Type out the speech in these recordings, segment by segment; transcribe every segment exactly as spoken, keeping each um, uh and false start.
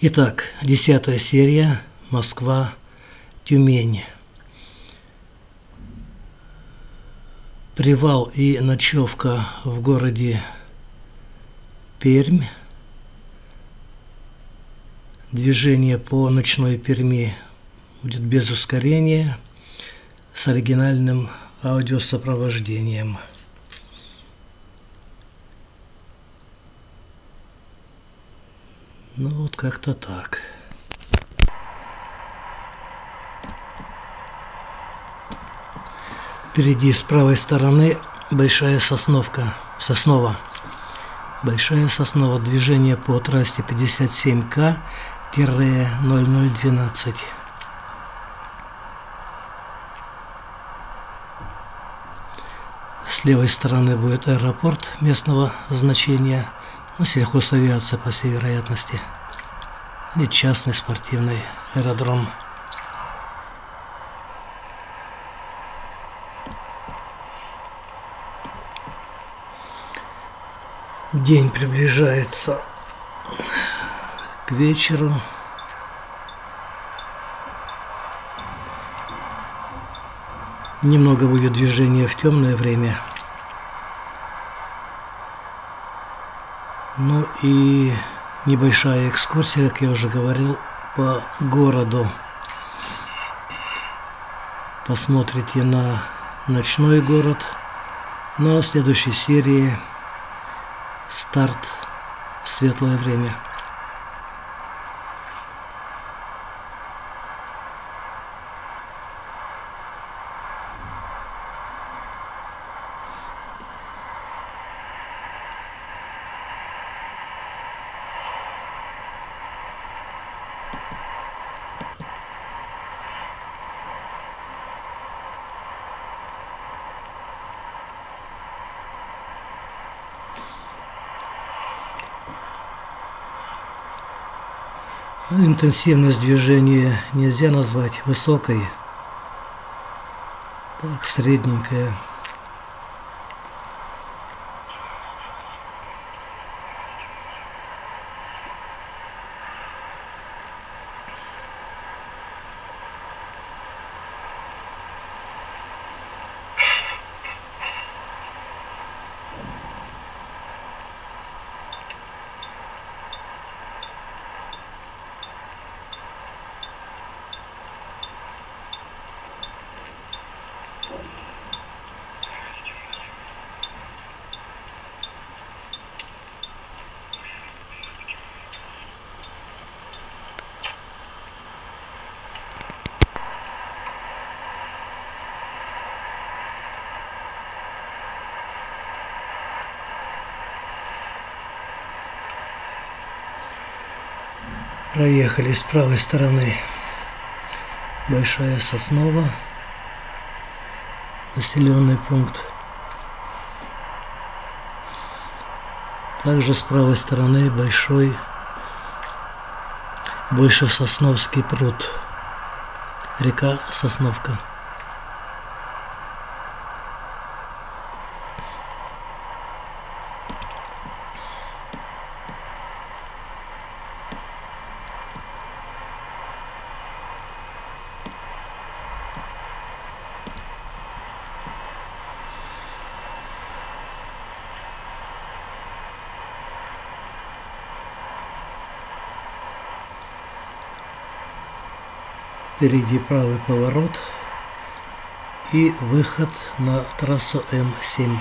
Итак, десятая серия, Москва, Тюмень. Привал и ночевка в городе Пермь. Движение по ночной Перми будет без ускорения, с оригинальным аудиосопровождением. Ну вот как-то так. Впереди с правой стороны Большая Сосновка, Соснова. Большая Соснова, движение по трассе пятьдесят семь К ноль ноль двенадцать. С левой стороны будет аэропорт местного значения, ну, сельхозавиация, по всей вероятности, и частный спортивный аэродром. День приближается к вечеру. Немного будет движения в темное время. Ну и небольшая экскурсия, как я уже говорил, по городу. Посмотрите на ночной город. Но в следующей серии старт в светлое время. Интенсивность движения нельзя назвать высокой, так, средненькая. Проехали с правой стороны Большая Соснова, населенный пункт. Также с правой стороны большой Большесосновский пруд, река Сосновка. Впереди правый поворот и выход на трассу М семь.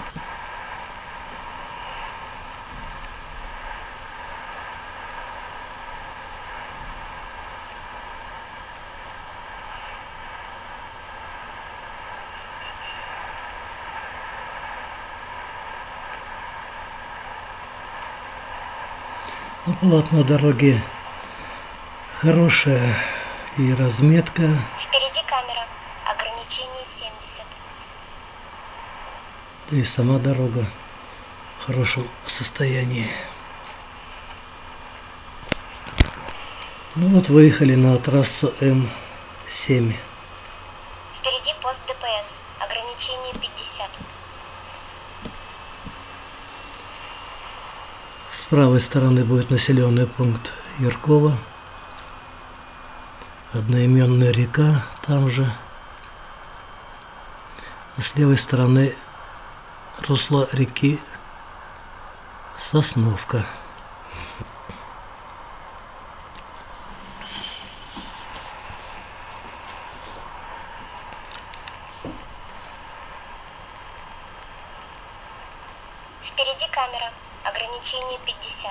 Ну, полотно дороги хорошее и разметка. Впереди камера. Ограничение семьдесят. Да и сама дорога в хорошем состоянии. Ну вот выехали на трассу М семь. Впереди пост ДПС. Ограничение пятьдесят. С правой стороны будет населенный пункт Яркова. Одноименная река там же. А с левой стороны русло реки Сосновка. Впереди камера. Ограничение пятьдесят.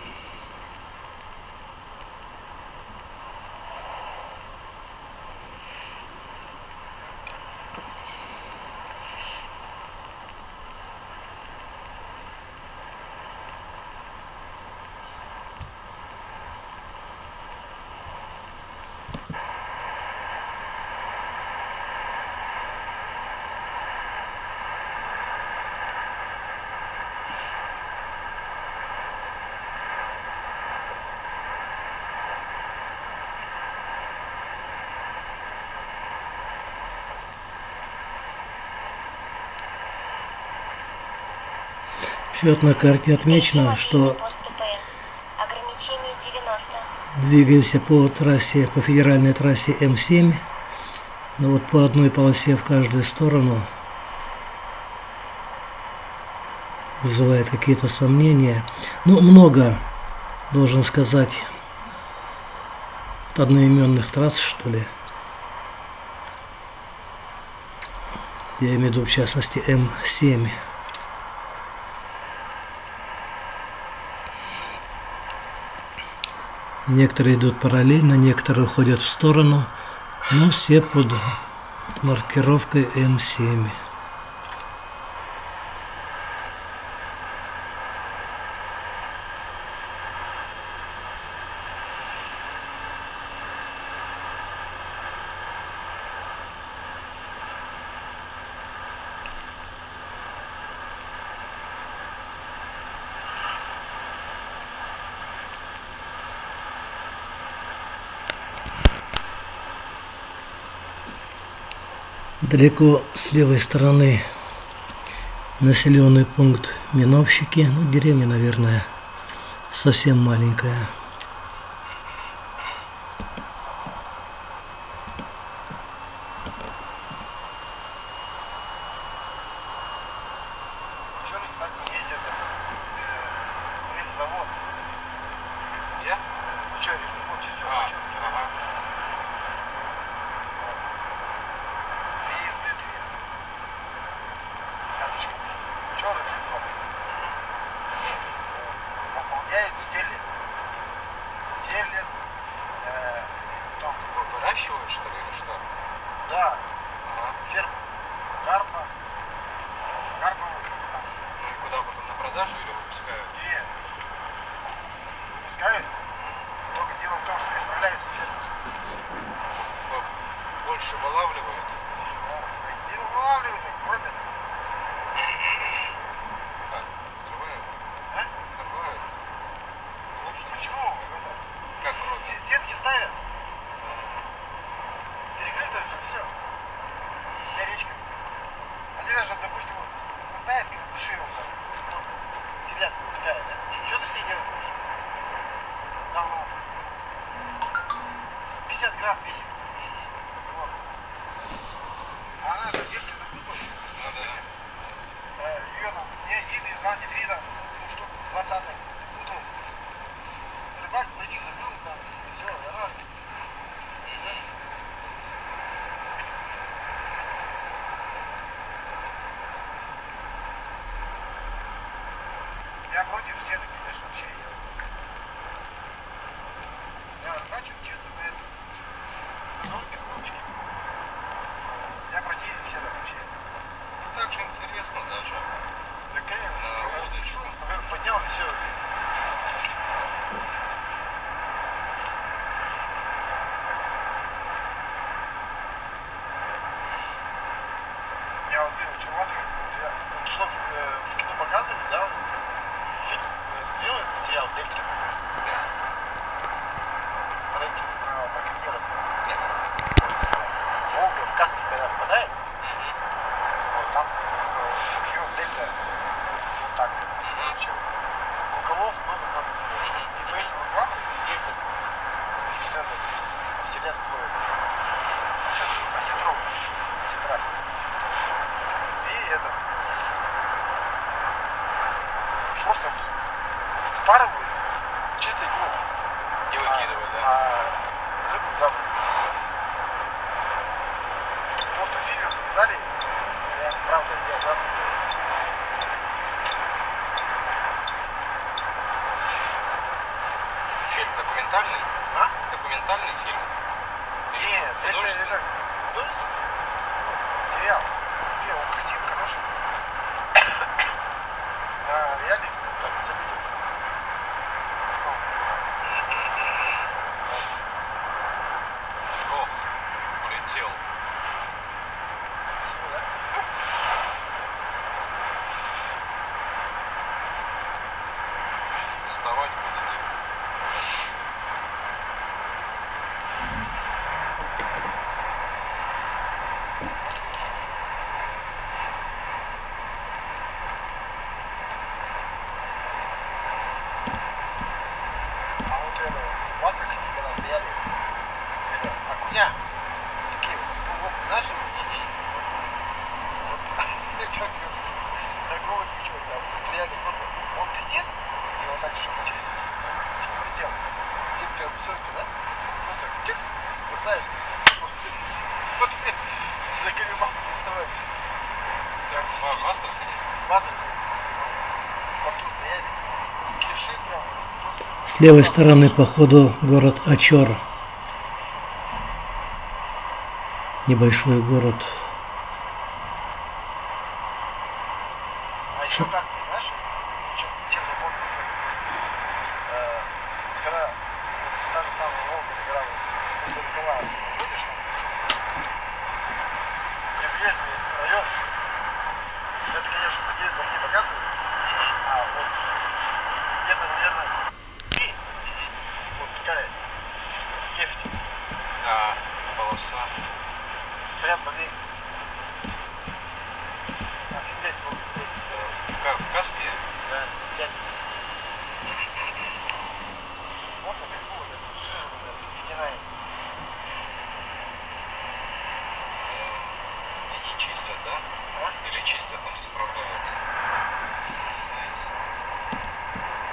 Счет на карте отмечено, что ограничение девяносто. Двигаемся по трассе, по федеральной трассе М семь, но вот по одной полосе в каждую сторону вызывает какие-то сомнения. Ну, много, должен сказать, одноименных трасс, что ли. Я имею в виду, в частности, М семь. Некоторые идут параллельно, некоторые уходят в сторону, но все под маркировкой М семь. Далеко с левой стороны населенный пункт Миновщики, ну деревня, наверное, совсем маленькая. Ученый, кстати, ездит в завод. Где? Ученый, вот чистил Учевский. Ага. И Д две. Рядышком. Ученый завод. Пополняет, стерлит. Стерлит. Э, там выращивают, что ли, или что? Да. Ага. Ферма. Карпа. Карпа. Ну и куда потом, на продажу или выпускают? Нет. Выпускают. Только дело в том, что исправляются фермы. Больше вылавливают? Да. Не вылавливают, а кормят. Как? Взрывают? А? Взрывают? против, все это, конечно, вообще я. Я начал чисто на это. Ножки, ручки. Я против, все это вообще. Ну так же интересно даже. Да, конечно, Да, я вот и пришел, поднял и все. Я вот видел, что вот, вот, вот что в, э, в кино показывали, да, фильм, э, смотрел этот сериал «Дельта»? Рейтинг про браконьеров. Волга в Каспий когда впадает, вот там э, регион Дельта вот так, короче, рукавов много много. И по этим рукавам ездят вот это, вселенскую осетров, осетра. И это просто спарывают чистый круг. Не выкидывай, да? А рыбу завтра. То, что в фильме показали, реально правда, я завидую. Фильм документальный? А? Документальный фильм? Или Нет, это, художественный? это художественный сериал. Смотри, он красивый, хороший. А реальных как событий основан. Ох, улетел. Красиво, да? Доставать будете. А вот это, в Астрахани, когда стояли, это, окуня, вот такие вот, ну, вот, знаешь, вот, как такого ничего, там, вот реально просто, он блестит, и вот так еще через, через блестел, типа, как пятерки, да? Ну, так, чик, бросаешь, вот, за камермас не вставать. Так, в в Астрахани? В Астрахани, в порту стояли, киши прям. С левой стороны по ходу город Ачор. Небольшой город. А еще как, знаешь, чем, чем запомнился, э, когда вот та же самая Волга, когда вот из рукава выходишь там, прибрежный район, это, конечно, по телеку не показывают, а вот где-то, наверное, и вот такая нефть, А, полоса. прям по берегу. Офигеть, вот, В, Ка- в Каспии? да, тянется. Вот на берегу вот эта вот эта нефтяная. И не чистят, да? А? Или чистят, но не справляются? Не знаете?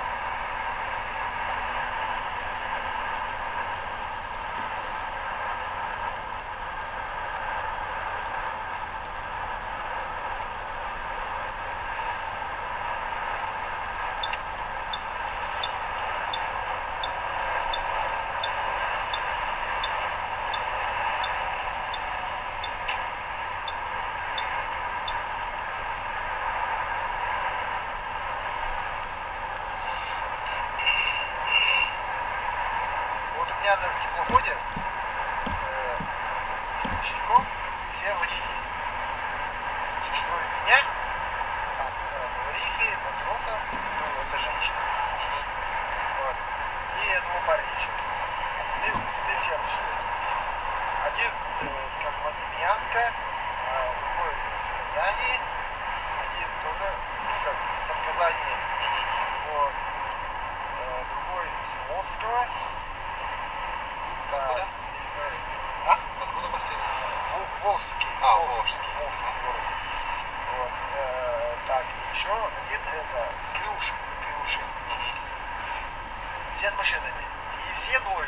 Вот у меня на теплоходе э, с учеником все водители. Кроме меня, там, э, поварихи, матросов, ну, это женщина. Вот. И одного парня еще. Остальные, остальные все обычные. Один э, с Казмодемьянска, а другой из Казани, один тоже, ну как, из-под Казани. Вот. Э, другой из Волжского. Да, Откуда? э, а? Откуда последний? Вол- Волжский. А, Волжский. Волжский. Волжский город. Вот. Э, так, еще один это с Клюши. Клюши. Все с машинами. И все ноют.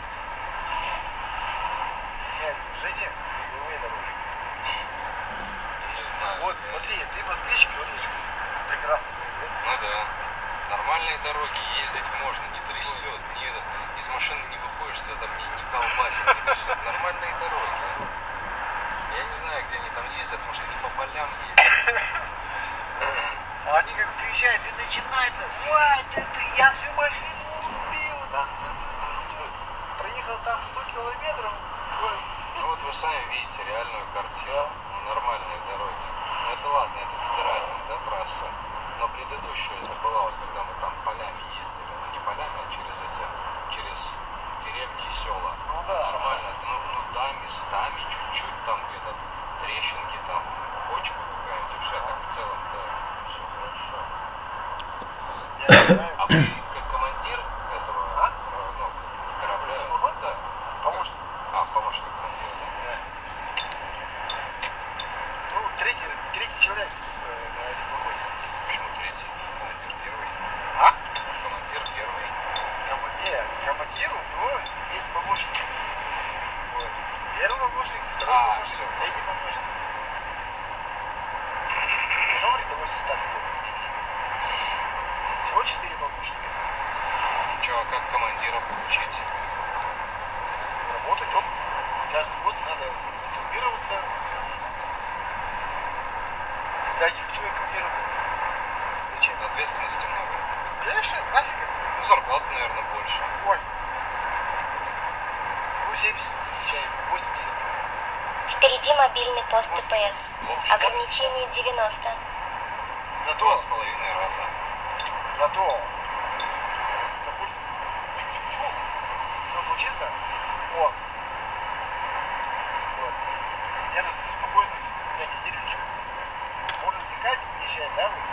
Все движение кривые дороги. Не знаю. Вот, смотри, ты москвич, говоришь, прекрасно. Ну да. Нормальные дороги, ездить можно, не трясет, не этот, из машины не выходишь, тебя там не, не колбасит, не трясет. Нормальные дороги. Я не знаю, где они там ездят, может они по полям ездят. А они как приезжают и начинается, ой, ты, ты, я всю машину убил, там, ты, ты, ты, ты. Проехал там сто километров. Ой. Ну вот вы сами видите реальную картину, ну, нормальные дороги. Ну это ладно, это федеральная, да, трасса. Но предыдущая это была, вот когда мы там полями ездили, ну не полями, а через эти, через деревни и села. Ну да. Нормально, ну, ну да, местами чуть-чуть там где-то трещинки, там почка какая-нибудь, и все, так в целом, да, все хорошо. Я не знаю. А вы как командир этого, а? Ну, как корабля, да. Помощник. А, помощник командира, да? Да. Ну, третий, третий человек э, на этой походе. Почему третий? Командир первый? А? Командир первый. Кома- Не, командир, у него есть помощник. Вот. Первый помощник, второй А, помощник, всё. третий помощник. Потом рядовой состав идет. Всего четыре помощника. Че, а как командира получить? Работать он. Каждый год надо дипломироваться. Когда не хочу я командировать. Зачем? Ответственности много. Конечно, нафиг это. Ну, зарплата, наверное, больше. Ой. Ну, семьдесят, чай, восемьдесят. Впереди мобильный пост ДПС. Ограничение девяносто. За два с половиной раза. Зато, допустим, ну, что случится, он, вот, я же спокойно, я неделю лечу, он отдыхать, уезжает, да, вот,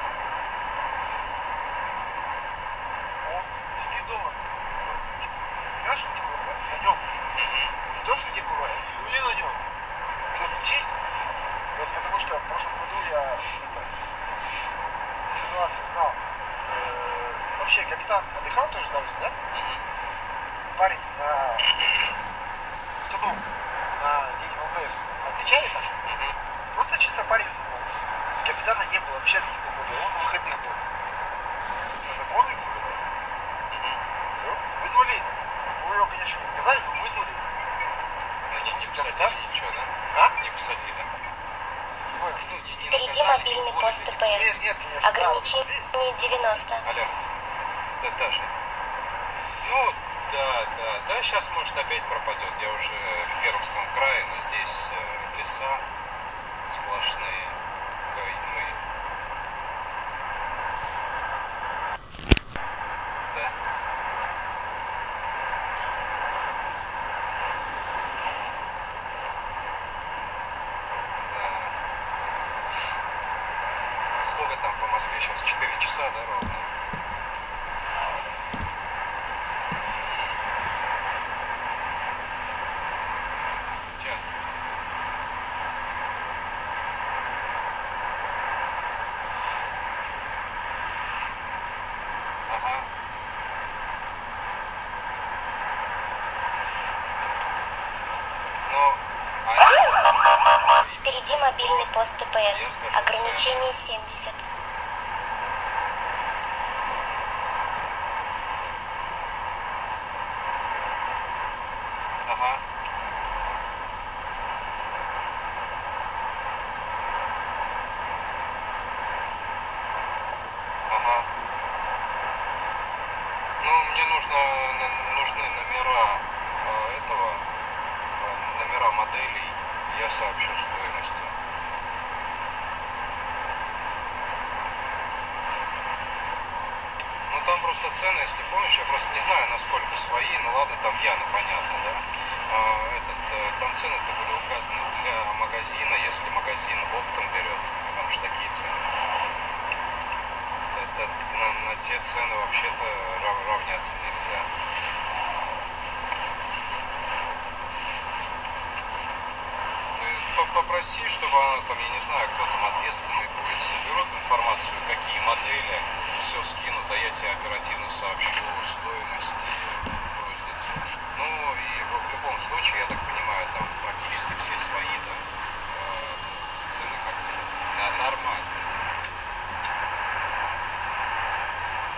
он спит дома, ну, типа, понимаешь, что, типа, вот, на нем, не то, что, типа, люди на нем, что случись, вот потому что в прошлом году я, это, ситуацию знал. Э, вообще капитан отдыхал тоже так же, да? Парень на утонул на день ВВФ. Отмечали там? Просто чисто парень утонул. Капитана не было вообще никаких походов. Он на выходных был. На законных выходных. Все. Вызвали. Мы его, конечно, не показали, но вызвали. Ну, не, не посадили Капитан? ничего, да? А? Не посадили. Ой. Ну, не, не Впереди наказали, мобильный не пост уволили, ДПС. Нет, нет, конечно. Ограничение девяносто. Алло. Да, Даша. Ну, да, да, да, сейчас, может, опять пропадет. Я уже в Пермском крае, но здесь э, леса сплошные. Ой, ну и... Да. Да. Сколько там по Москве сейчас? четыре часа, да, ровно? Че? Ага. Ну, а Впереди мобильный пост ДПС. Ограничение семьдесят. ага. Ага. Ну, мне нужно, на- нужны номера э, этого, э, номера моделей. Я сообщу стоимости. Ну, там просто цены, если помнишь, я просто не знаю, насколько свои, ну ладно, там Яна, понятно, да. А, этот, э, там цены-то были указаны для магазина, если магазин оптом берет, там же такие цены. Это, на, на те цены вообще-то рав- равняться нельзя. Ты по- попроси, чтобы она там, я не знаю, кто там ответственный будет, соберут информацию, какие модели, все скинут, а я тебе оперативно сообщу стоимость и розницу. Ну и в, в любом случае, я так понимаю, там практически все свои, да, э, цены как бы на- нормальные.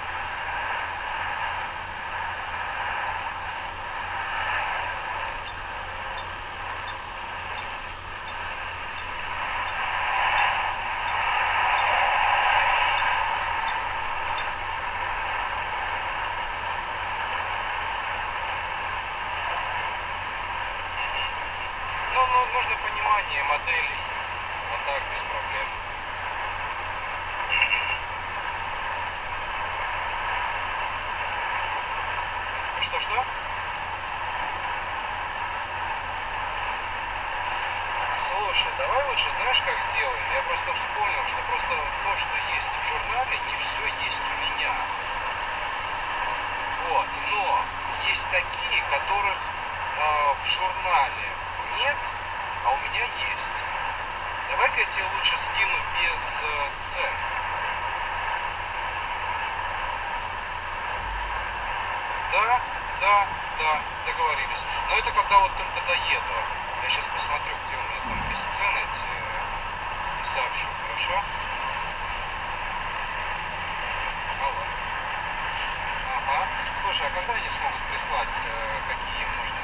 моделей, а так без проблем. Что-что? Слушай, давай лучше знаешь, как сделаем? Я просто вспомнил, что просто то, что есть в журнале, не все есть у меня. Вот, но есть такие, которых э, в журнале нет, а у меня есть. Давай-ка я тебе лучше скину без э, цен. Да, да, да, договорились. Но это когда вот только доеду. Я сейчас посмотрю, где у меня там бесцены эти, и сообщу, хорошо? Алло. Ага. Слушай, а когда они смогут прислать, э, какие им нужны?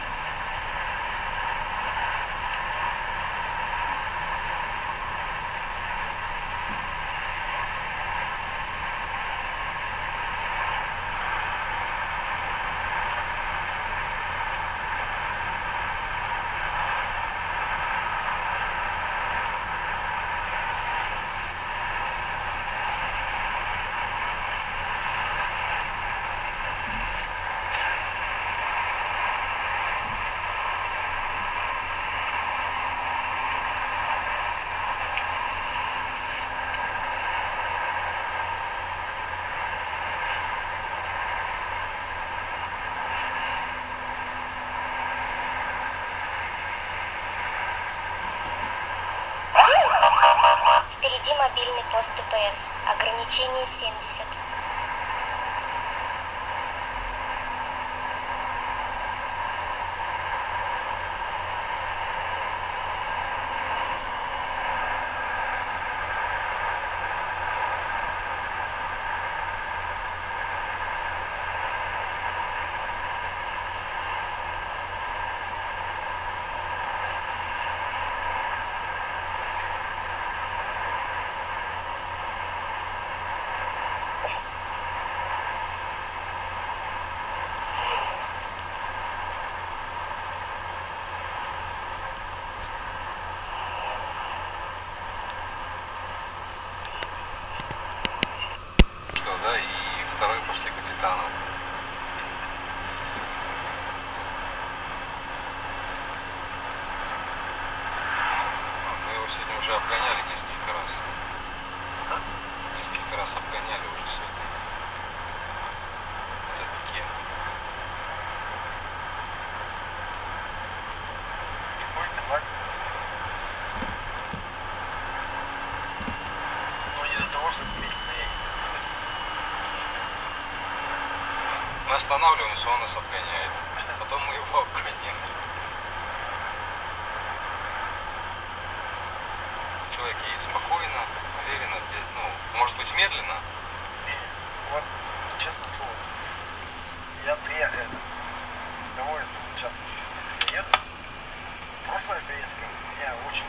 Впереди мобильный пост ДПС. Ограничение семьдесят. Да, и второй после капитана. Мы его сегодня уже обгоняли несколько раз. Несколько раз обгоняли уже сегодня. Это Пике. Лихой казак. Но не из-за того, что медленный. Мы останавливаемся, он нас обгоняет. Потом мы его обгоняем. Человек едет спокойно, уверенно, без, ну, может быть медленно. И вот, честно слово, я приехал, это, доволен сейчас я еду. Прошлая поездка меня очень...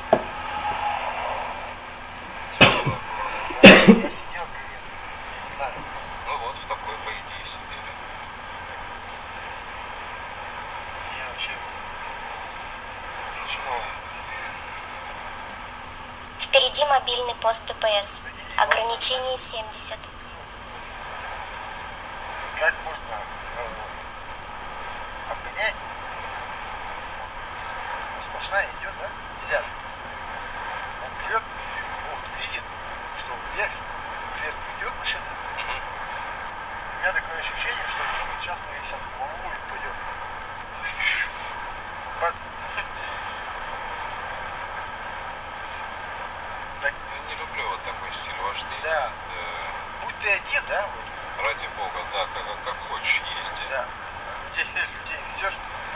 Тяжело было. Да, я сидел, как, я не знаю. Ну вот, в такой, по идее, сидели. Я вообще тяжело. Впереди мобильный пост ДПС. Ограничение семьдесят. Как можно э, обгонять? Сплошная идет, да? Нельзя. Он прет, вот видит, что вверх, сверху идет машина. У меня такое ощущение, что вот сейчас мы сейчас в ломовую пойдем. Бац. Так, Я не люблю вот такой стиль вождения. да. Это, Будь ты один, да, вот, ради бога, да, как, как хочешь езди. да. Людей, людей везешь.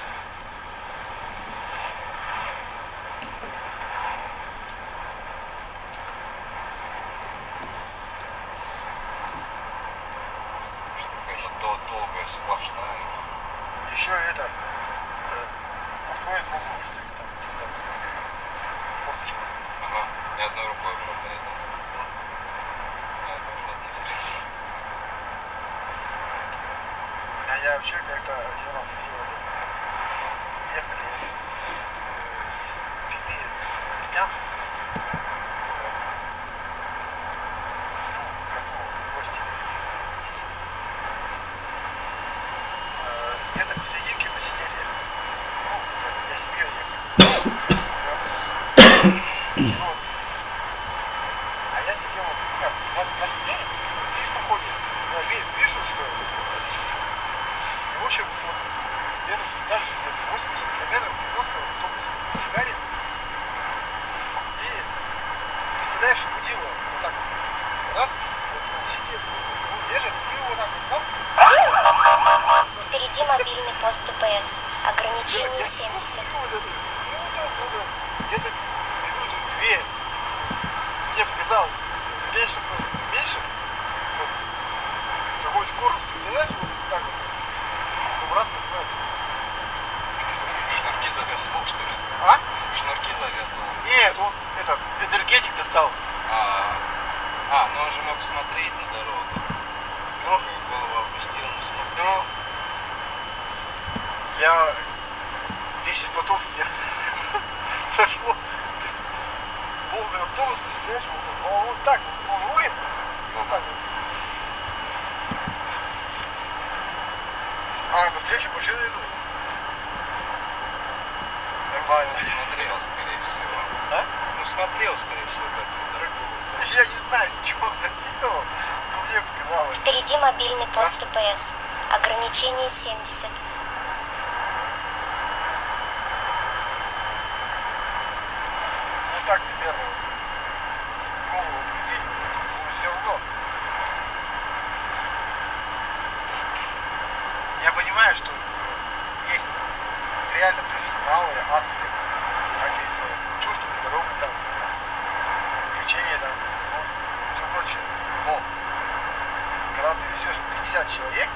Что какая-то дол- долгая, сплошная. Еще это, э, откроет руку, выставит там, что-то, форточку. Ага. Ни одной рукой, правда, это. Да, тоже относишься. А я вообще как-то один раз видел, это, ехали э, из Пими в Ульяновск. Какого? Гости. Где-то посерединке посидели. Ну, как я себе ехал. А я сидел, как, посидели, и проходит. Я вижу, что... В общем, вот, где-то дальше, где-то восемьдесят километров, просто автобус фигарит. И, представляешь, водила вот так вот, раз, вот он сидит, он держит, и вот так вот, раз. Впереди мобильный пост ДПС. Ограничение семьдесят. Где-то минуты две. Мне показалось, меньше, просто меньше. Вот, такой скоростью, знаешь, вот так вот. Ну, раз поднимается. Шнурки завязывал, что ли? А? Шнурки завязывал. Нет, он этот энергетик достал. А, а, ну он же мог смотреть на дорогу. Ну, Голову опустил, но смотрел. ну, я десять потом мне сошло полный автобус, представляешь, он, он вот так, он рулит, и вот так вот. А, навстречу машины идут. Нормально. Смотрел, скорее всего. А? Ну, смотрел, скорее всего, как это Так, было. я не знаю, что он делал, но мне показалось. Впереди мобильный пост ДПС. Ограничение семьдесят. Вот так примерно голову опустить, но все равно. Я понимаю, что есть реально профессионалы, асы, как говорится, чувствуют дорогу там, приключения там, ну, все прочее. Но когда ты везешь пятьдесят человек,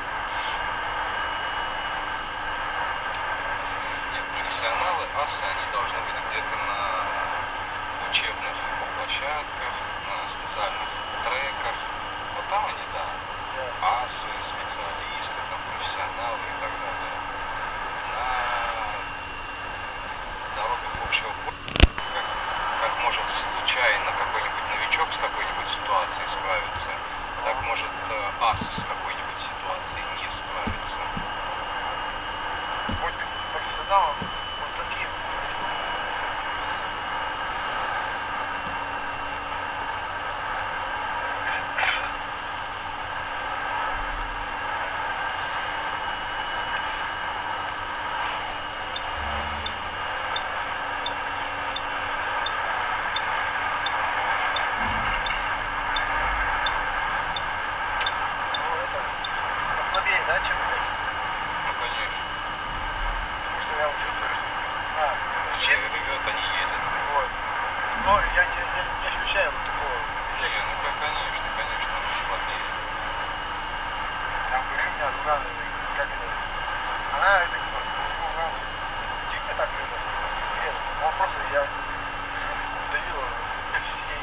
Нет, профессионалы, асы, они должны быть где-то на учебных площадках, на специальных треках. Вот там они, да. да, Асы, специалисты, там, профессионалы и так далее. На дорогах общего пользования, как, как может случайно какой-нибудь новичок с какой-нибудь ситуацией справиться, так может э, ас с какой-нибудь ситуацией не справиться. будь ты профессионалом, вот таким. Ну, это послабее, да, чем я чувствую. Ну, конечно. Потому что я вот чувствую, что а, Все щит, ребята не едет. вот. Но я не, я не ощущаю вот такого Не, эффекта. ну как, конечно, конечно, мы слабее. Я говорю, у меня рука, как это, она это, ну, рука, тихо так это, нет, он просто, я вдавила в сиденье.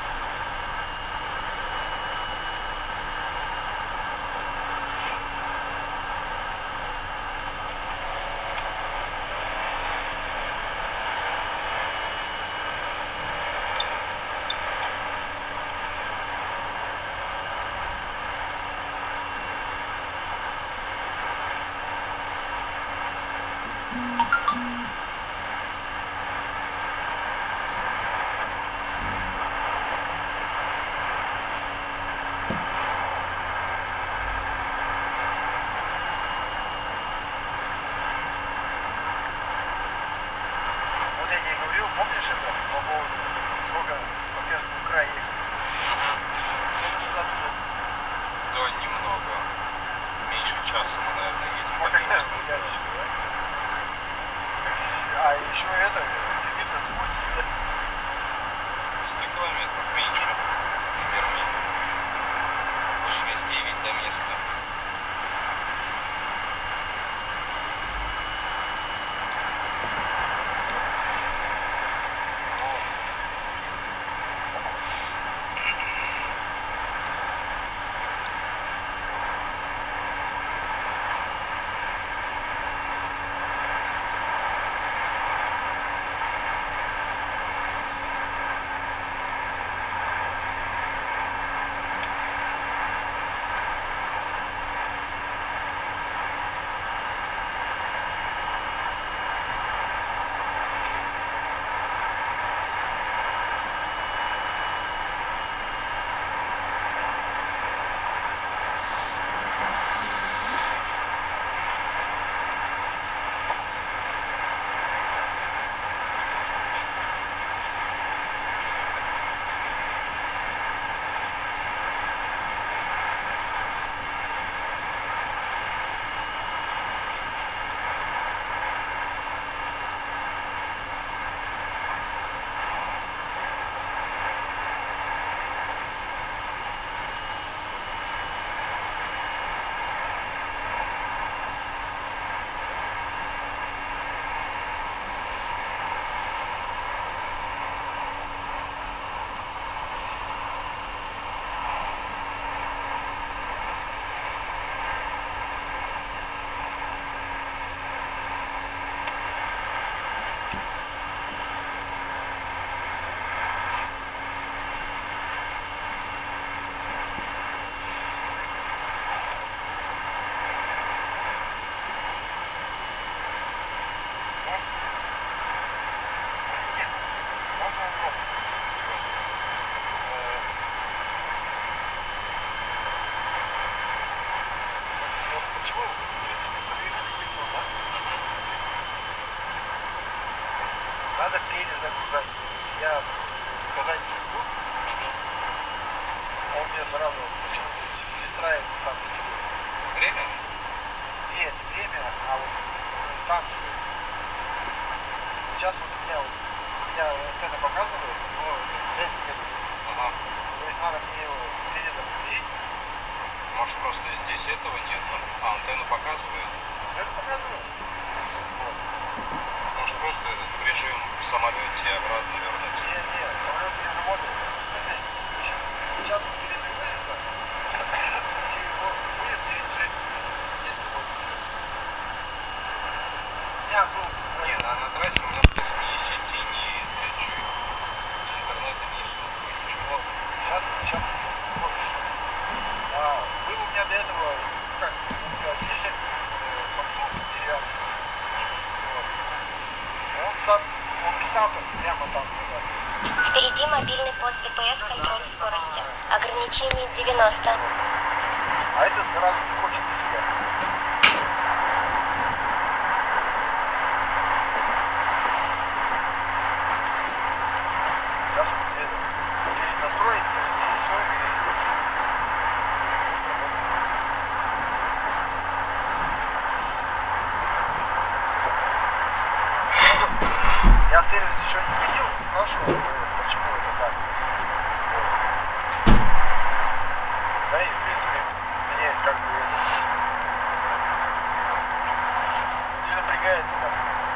Вот я тебе говорил, помнишь это, по поводу, сколько по Пермскому краю ехал? Это туда уже, Да, немного. Меньше часа мы, наверное, едем ну, по как Кировскому. Ульяновску, да? А еще это, Пермица сегодня, да? сто километров меньше до Перми. восемьдесят девять до места. мне сразу почему перестраивается сам по себе. Время? Нет, не время, а вот станцию. Сейчас вот у меня вот, у меня антенна показывает, но связь нет. Ага. То есть надо мне его перезагрузить. Может, просто здесь этого нет, а антенна показывает? Антенна показывает. Вот. Может, просто этот режим в самолете и обратно вернуть? Нет, нет, самолет не работает. В смысле, еще сейчас он перезагрузится, и вот будет три джи, если будет джи. У меня был... Не, на, на трассе у меня здесь ни сети, ни три джи, ни интернета, ни сотового, ничего. Сейчас, сейчас смотришь. А, был у меня до этого, как, ну, сказать, э, Samsung деревянный. Вот. Он, сам, он писал там прямо там. Вот, Впереди мобильный пост ДПС, контроль скорости. Ограничение девяносто. а это сразу не хочет нифига. Сейчас он где-то перенастроится, и все, и я в сервис еще не ходил, спрашивал, э, почему это так. Вот. Да и в принципе мне как бы это не напрягает это.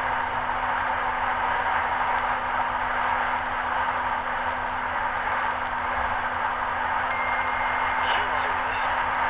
Джи уже есть.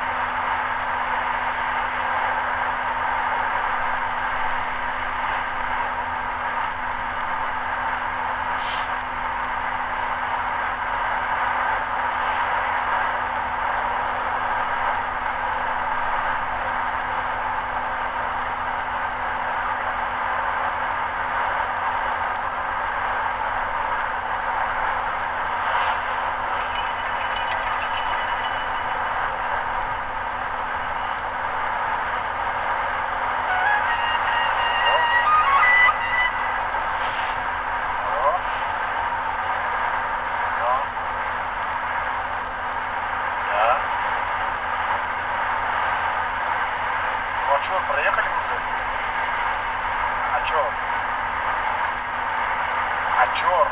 А чё, проехали уже? А чё? А чё?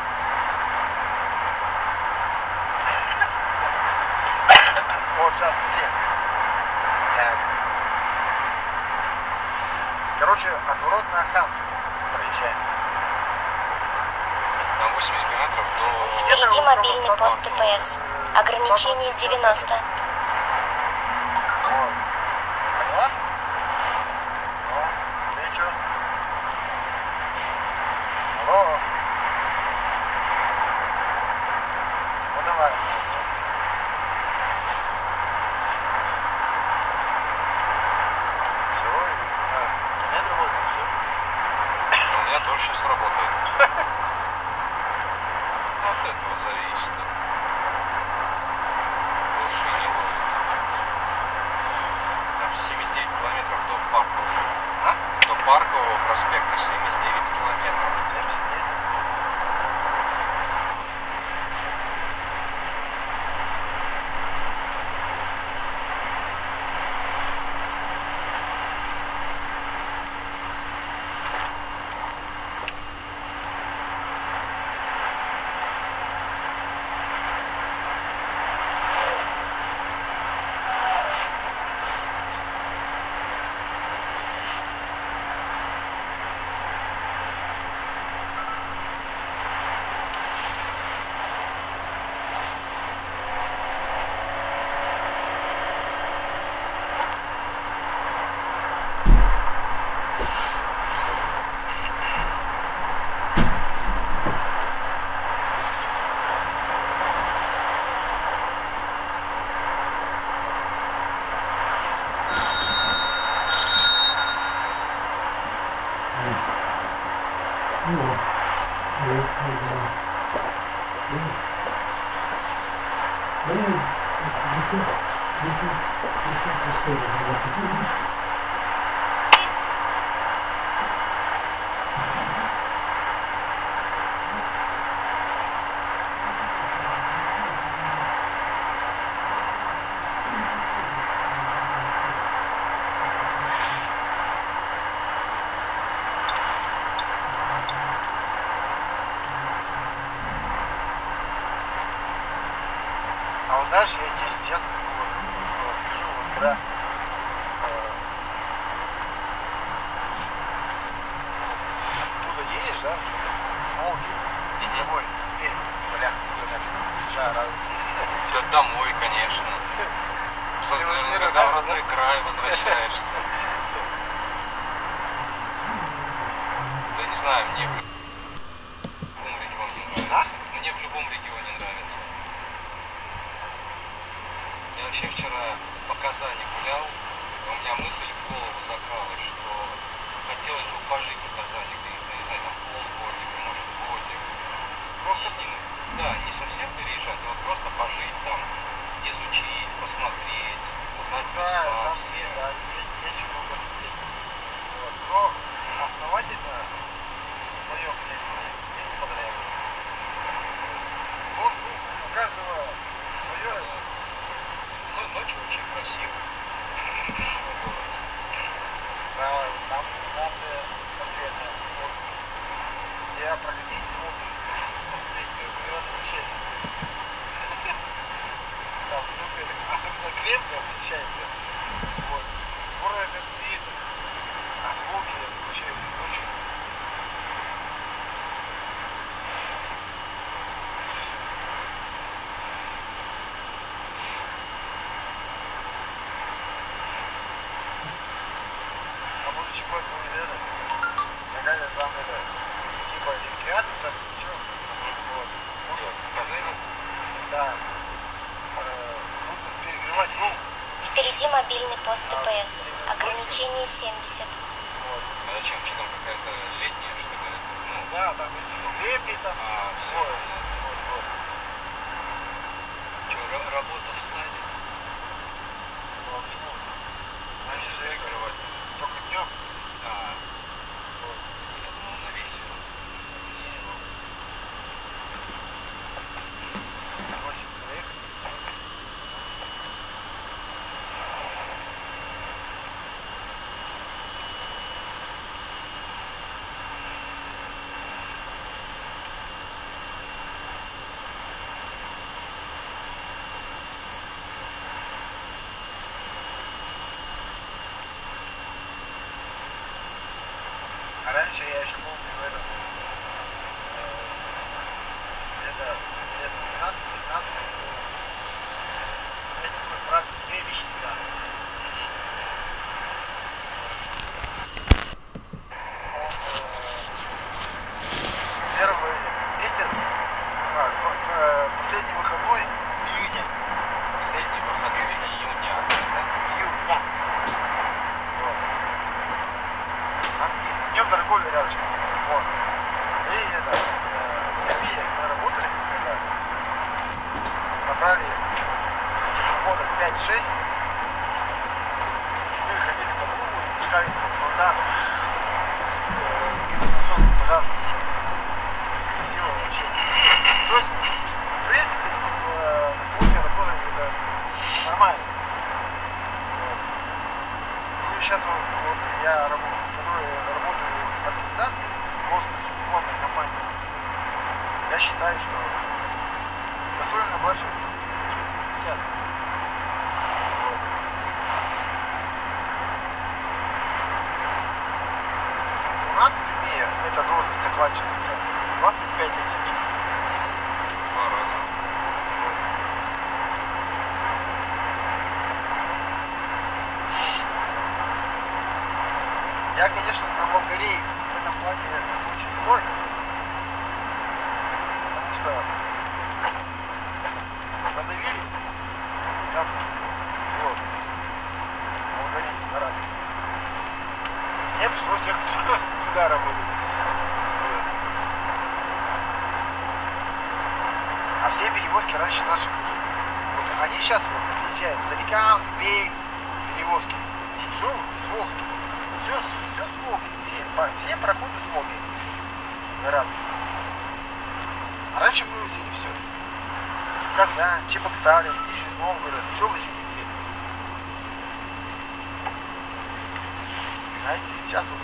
Вот сейчас где? Так. Короче, отворот на Ханск проезжаем. На восемьдесят километров до... Впереди мобильный пост ДПС. Ограничение девяносто. Вот. Поняла? Ну, ты чё? Алло? Ну давай. Все, интернет работает, все. У меня тоже сейчас работает. От этого зависит. Лучше не ловит. Там семьдесят девять километров до Паркового. А? До Паркового проспекта семьдесят девять километров. семьдесят девять. знаешь, я тебе сейчас вот, вот, скажу, вот когда э, оттуда едешь, да, с Волги, домой, теперь, бля, большая радость. Да домой, конечно. Ты вот не Когда в рада, родной край возвращаешься. Да не знаю, мне в любом регионе нравится. Мне в любом регионе нравится. Я вообще вчера по Казани гулял, и у меня мысль в голову закралась, что хотелось бы пожить в Казани где-нибудь, не знаю, там полгодика, может, годик. Просто, не, да, не совсем переезжать, а вот просто пожить там, изучить, посмотреть, узнать места. Да, там все. есть, да, есть, есть чего посмотреть. Вот. Но основательно, мое мнение, мне не понравилось. Может, ну, у каждого свое. Ну, ночью очень красиво. Да, там нация конкретная. Вот. Я проходить с Волгой, посмотреть, наверное, вообще не будет. Там столько, особенно крепко встречается. Вот. С города это видно. А с Волги вообще очень. А будучи год будет это, какая-то там это, типа олимпиады там, что? Вот. Будут, В Казани? да, э, будут перекрывать гол. Впереди мобильный пост ДПС. Ограничение семьдесят. Вот. А зачем? Что там какая-то летняя, что ли? Ну, Да, там эти дебри там. А, всё вот, понятно. вот, вот. что, работа встанет? Ну а почему? Раньше же это Перекрывать. только днем. А, Вот. я думал, на весь всего. Ночью проехали. А раньше я еще помню в этом, э, где-то лет двенадцать-тринадцать был. Есть такой праздник девичника. Он э, первый месяц, а, по- э, последний выходной июня. Последний выходной июня. Июня. Вот. Там днем торговли рядышком. Вот. И это, э, в Перми мы работали, когда собрали теплоходов пять-шесть. Мы ходили по кругу и пускали провода. Насос пожар. Красиво вообще. То есть, в принципе, э, на флоте работать это нормально. Вот. Ну и сейчас вот, вот я работаю, работаю в организации Волжской судоходной компании. Я считаю, что достойно оплачивать пятьдесят. Вот. У нас в Перми эта должность оплачивается двадцать пять тысяч. Два раза. Я, конечно, на Волгарей в этом плане очень злой, потому что задавили рабский флот. Волгарей, зараза. Мне пришлось их туда работать. Вот. А все перевозки раньше наши были. Вот они сейчас вот приезжают. Соликамск, Бей, перевозки. Все с Волжки. Все, все с Волги. Все, по- все проходы с Волги. Гораздо. А раньше мы возили все. Казань, Чебоксары, Нижний Новгород. Все возили все. Знаете, сейчас вот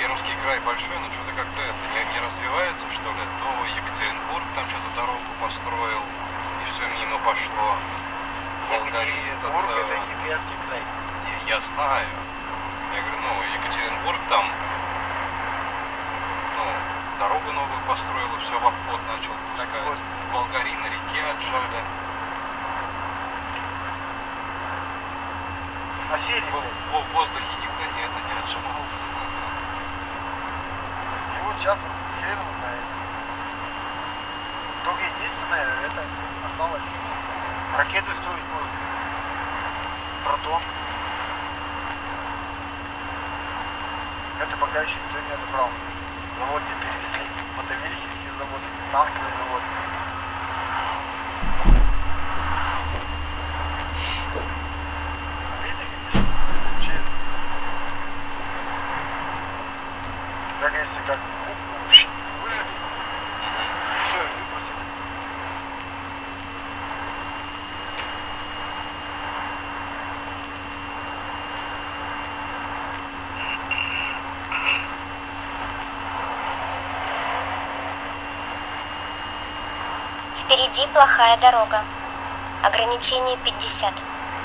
Пермский край большой, но что-то как-то это не, не развивается, что ли. То Екатеринбург там что-то дорогу построил, и все мимо пошло. Екатеринбург этот, это э, не Пермский край. не, я знаю. Я говорю, ну, Екатеринбург там, ну, дорогу новую построил, все в обход начал пускать. вот. Болгари на реке отжали. А серии, В, блядь. в- в воздухе никто не, это не отжимал. И вот сейчас вот хрен его знает. Только единственное, это осталось. Ракеты строить может. Протон. Это пока еще никто не отобрал. Завод не перевезли. Мотовилихинский завод, танковый завод. Видно, конечно. Вообще. Так если как выжили, и все, и выбросили. Впереди плохая дорога. Ограничение пятьдесят.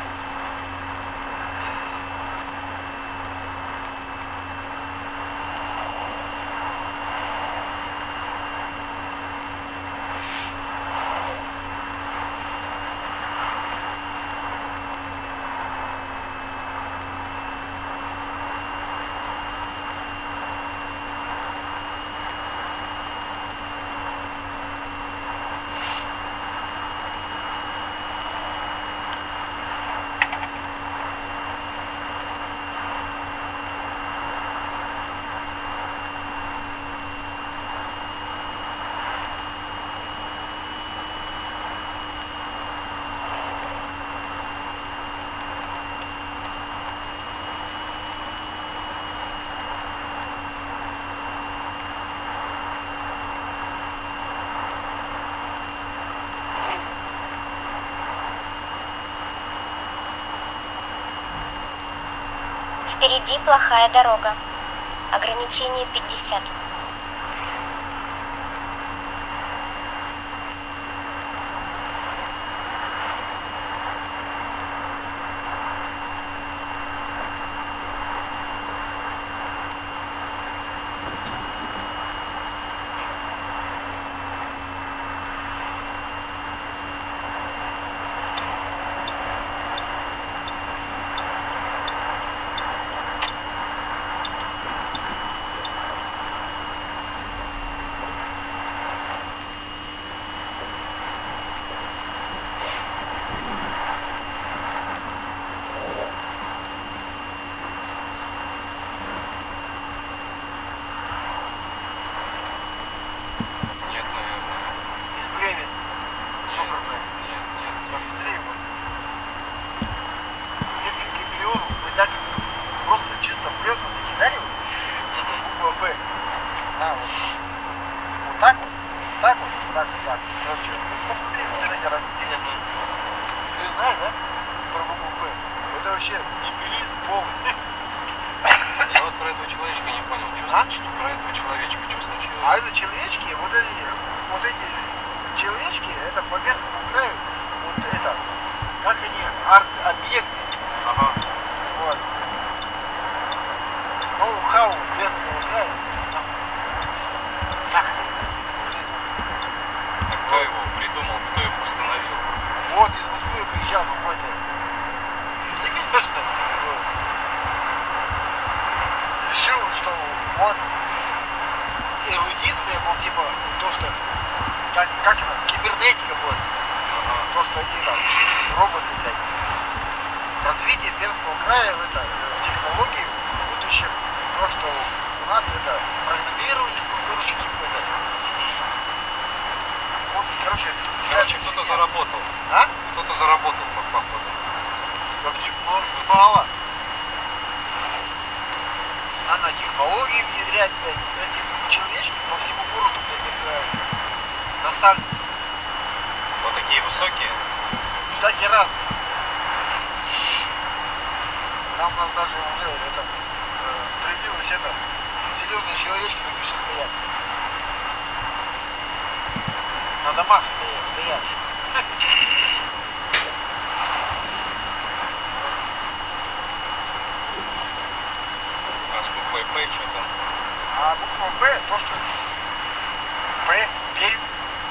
Впереди плохая дорога. Ограничение пятьдесят. Нет, наверное. Из Бремен. Сто Нет, процентов. нет, нет. Посмотри его. Несколько миллионов мы так просто чисто бревна накидали вот. Буква Б. Да, вот. Вот так вот. Вот так вот. Так, так. Короче, ну, посмотри в интернете, раз интересно. Ты знаешь, да? Про букву Б. Это вообще дебилизм полный. Я вот про этого человечка не понял, что А? случилось? Про этого человечка, что случилось? А это человечки, вот эти, вот эти человечки, это по Пермскому краю, вот это, как они, арт-объекты. Ага. Вот. Ноу-хау Пермского края. Там. Нахрен. А кто его придумал, кто их установил? Вот из Москвы приезжал какой-то. Конечно. Вот. Решил, что вот эрудиция, мол, типа, то, что как, как это, кибернетика будет. Ага. То, что они там, роботы, блядь. Развитие Пермского края в, это, в технологии в будущем, то, что у нас это программирование, ну, короче, типа это. Вот, короче, Короче, кто-то заработал. А? Кто-то заработал, по- походу. Так немного, немало. Надо технологии внедрять, блядь. Эти человечки по всему городу, блядь, играют. Наставлены. Вот такие высокие. Всякие разные. Там у нас даже уже это, э, проявилось это зеленые человечки на крыше стоят. На домах стоят, стоят. А с буквой П что там? А буква П, то что П, Пермь.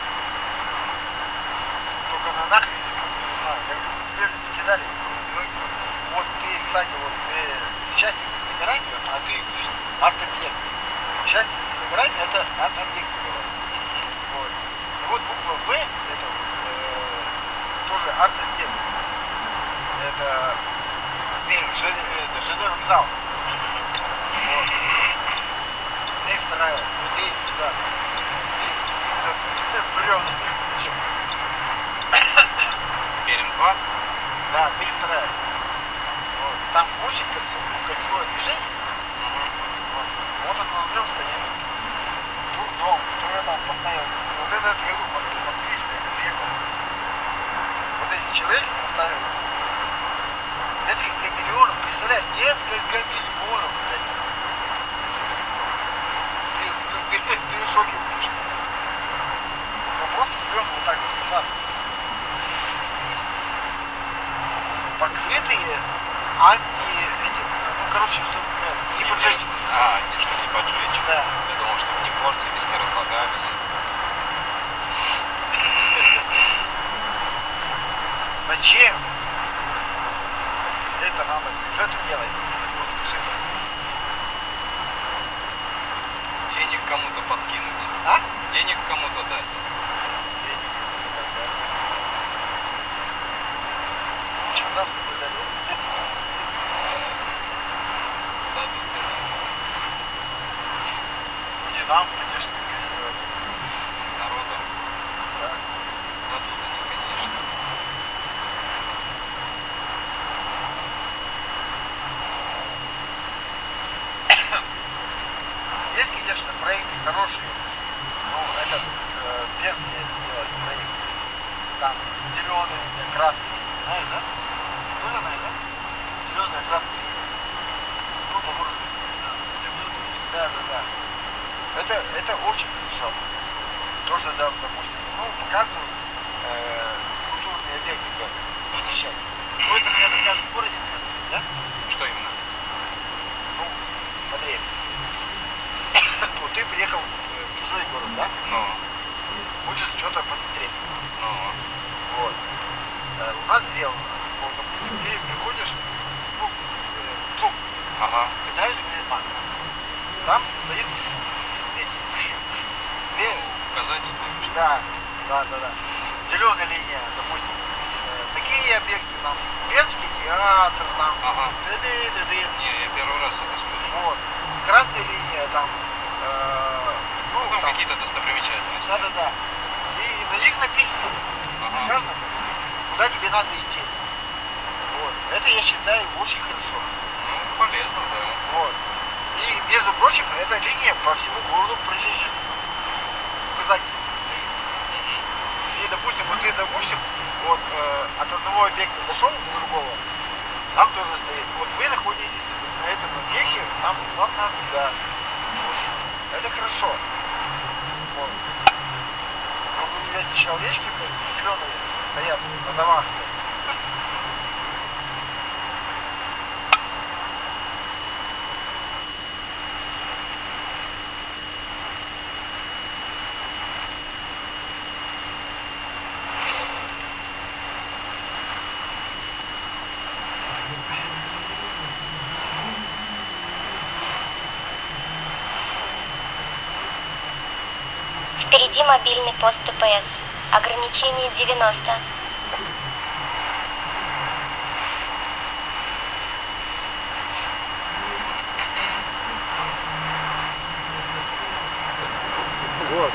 Только на нахрен, не знаю, я говорю, тебе не кидали. Вот ты, кстати, вот ты счастье не за горами, а ты говоришь арт-объект. Счастье не за горами, это арт-объект называется. Вот. И вот буква П, это э, тоже арт-объект. Это Пермь, это ЖД вокзал. Вот. И вторая, вот здесь, туда. Смотри, это бревна. Пермь два? Да, Пермь вторая. Вот. Там очень кольцевое, кольцевое движение. Угу. Вот. Вот он на нем стоит. Дурдом, кто я там поставил. Вот этот, я говорю, моск- москвич, блядь, приехал. Вот эти человеки поставили. Несколько миллионов, представляешь, несколько миллионов, блядь. Ты, ты, ты, ты в шоке будешь. Ну просто берем вот так вот лежат. Покрытые анти... Эти, ну, короче, чтобы не поджечь. А, не, чтобы не поджечь. Да. Я думал, чтобы не портились, не разлагались. Зачем? Это надо. Что это делать? Вот скажи. Денег кому-то подкинуть. А? Денег кому-то дать. Денег кому-то дать, да. Лучше нам с тобой дали. Дадут, дадут. Ну не нам, конечно, конечно. Народу Да. дадут они, конечно. Есть, конечно, проекты хорошие. Ну, это э, пермские сделали проекты. Там зеленый, красный, знаешь, да? Тоже знаешь, да? Зеленый, красный. Ну, по городу. Да, да, да. Это, это очень хорошо. Тоже, да, допустим, ну, показывают э, культурные объекты, как посещать. Ну, это, наверное, в каждом городе, наверное, да? Что именно? Ну, смотри. Вот ты приехал в чужой город, да? Ну, Хочешь что-то посмотреть. ну. Вот. Э, у нас сделано. Вот, допустим, ты приходишь, ну, э, в ЦУМ, Ага. Центральный банк. Там стоит эти две, Указатели. да, да, да, да. Зеленая линия, допустим, э, такие объекты, там, Пермский театр, там, Ага. т.д. т.д. Не, я первый раз это слышу. Вот. Красная линия, там, э, ну, Ну, там там, какие-то достопримечательности. да, да, да. И на них написано, Ага. каждом, куда тебе надо идти. Вот. Это я считаю очень хорошо. Ну, полезно, да. Вот. И, между прочим, эта линия по всему городу проезжает. Указатель. Мгм. И, допустим, вот ты, допустим, вот э, от одного объекта дошел до другого, там тоже стоит. Вот вы находитесь на этом объекте, там вам надо туда. Вот. Это хорошо. Вот. Но ну, эти человечки, блядь, зеленые, стоят на домах, блядь. Впереди мобильный пост ТПС. Ограничение девяносто. Вот.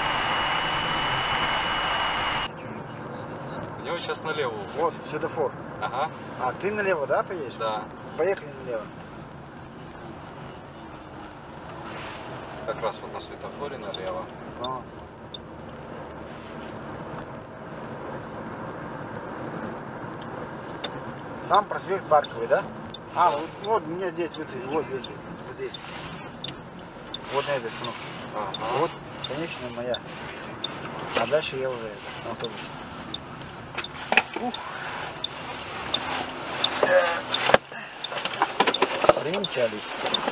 У него сейчас налево Вот, уходить. светофор. Ага. А, ты налево, да, поедешь? Да. Поехали налево. Как раз вот на светофоре налево. А. Сам проспект Парковый, да? А, вот, вот меня здесь, вот, вот здесь, вот здесь. Вот на этой остановке. Ага. Вот, конечная моя. А дальше я уже это, на автобусе. Ух. Примчались.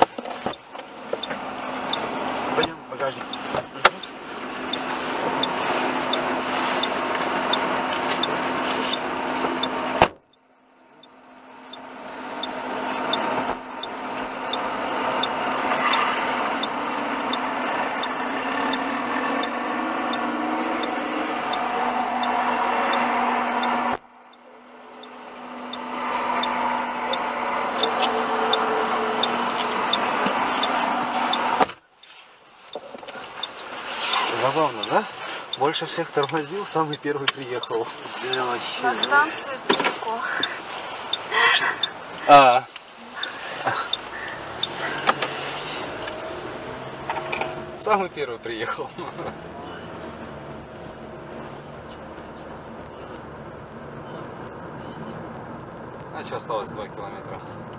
Пойдем в багажник. Забавно, да? Больше всех тормозил, самый первый приехал. Да, вообще. На станцию далеко. А. Самый первый приехал. А что, осталось два километра.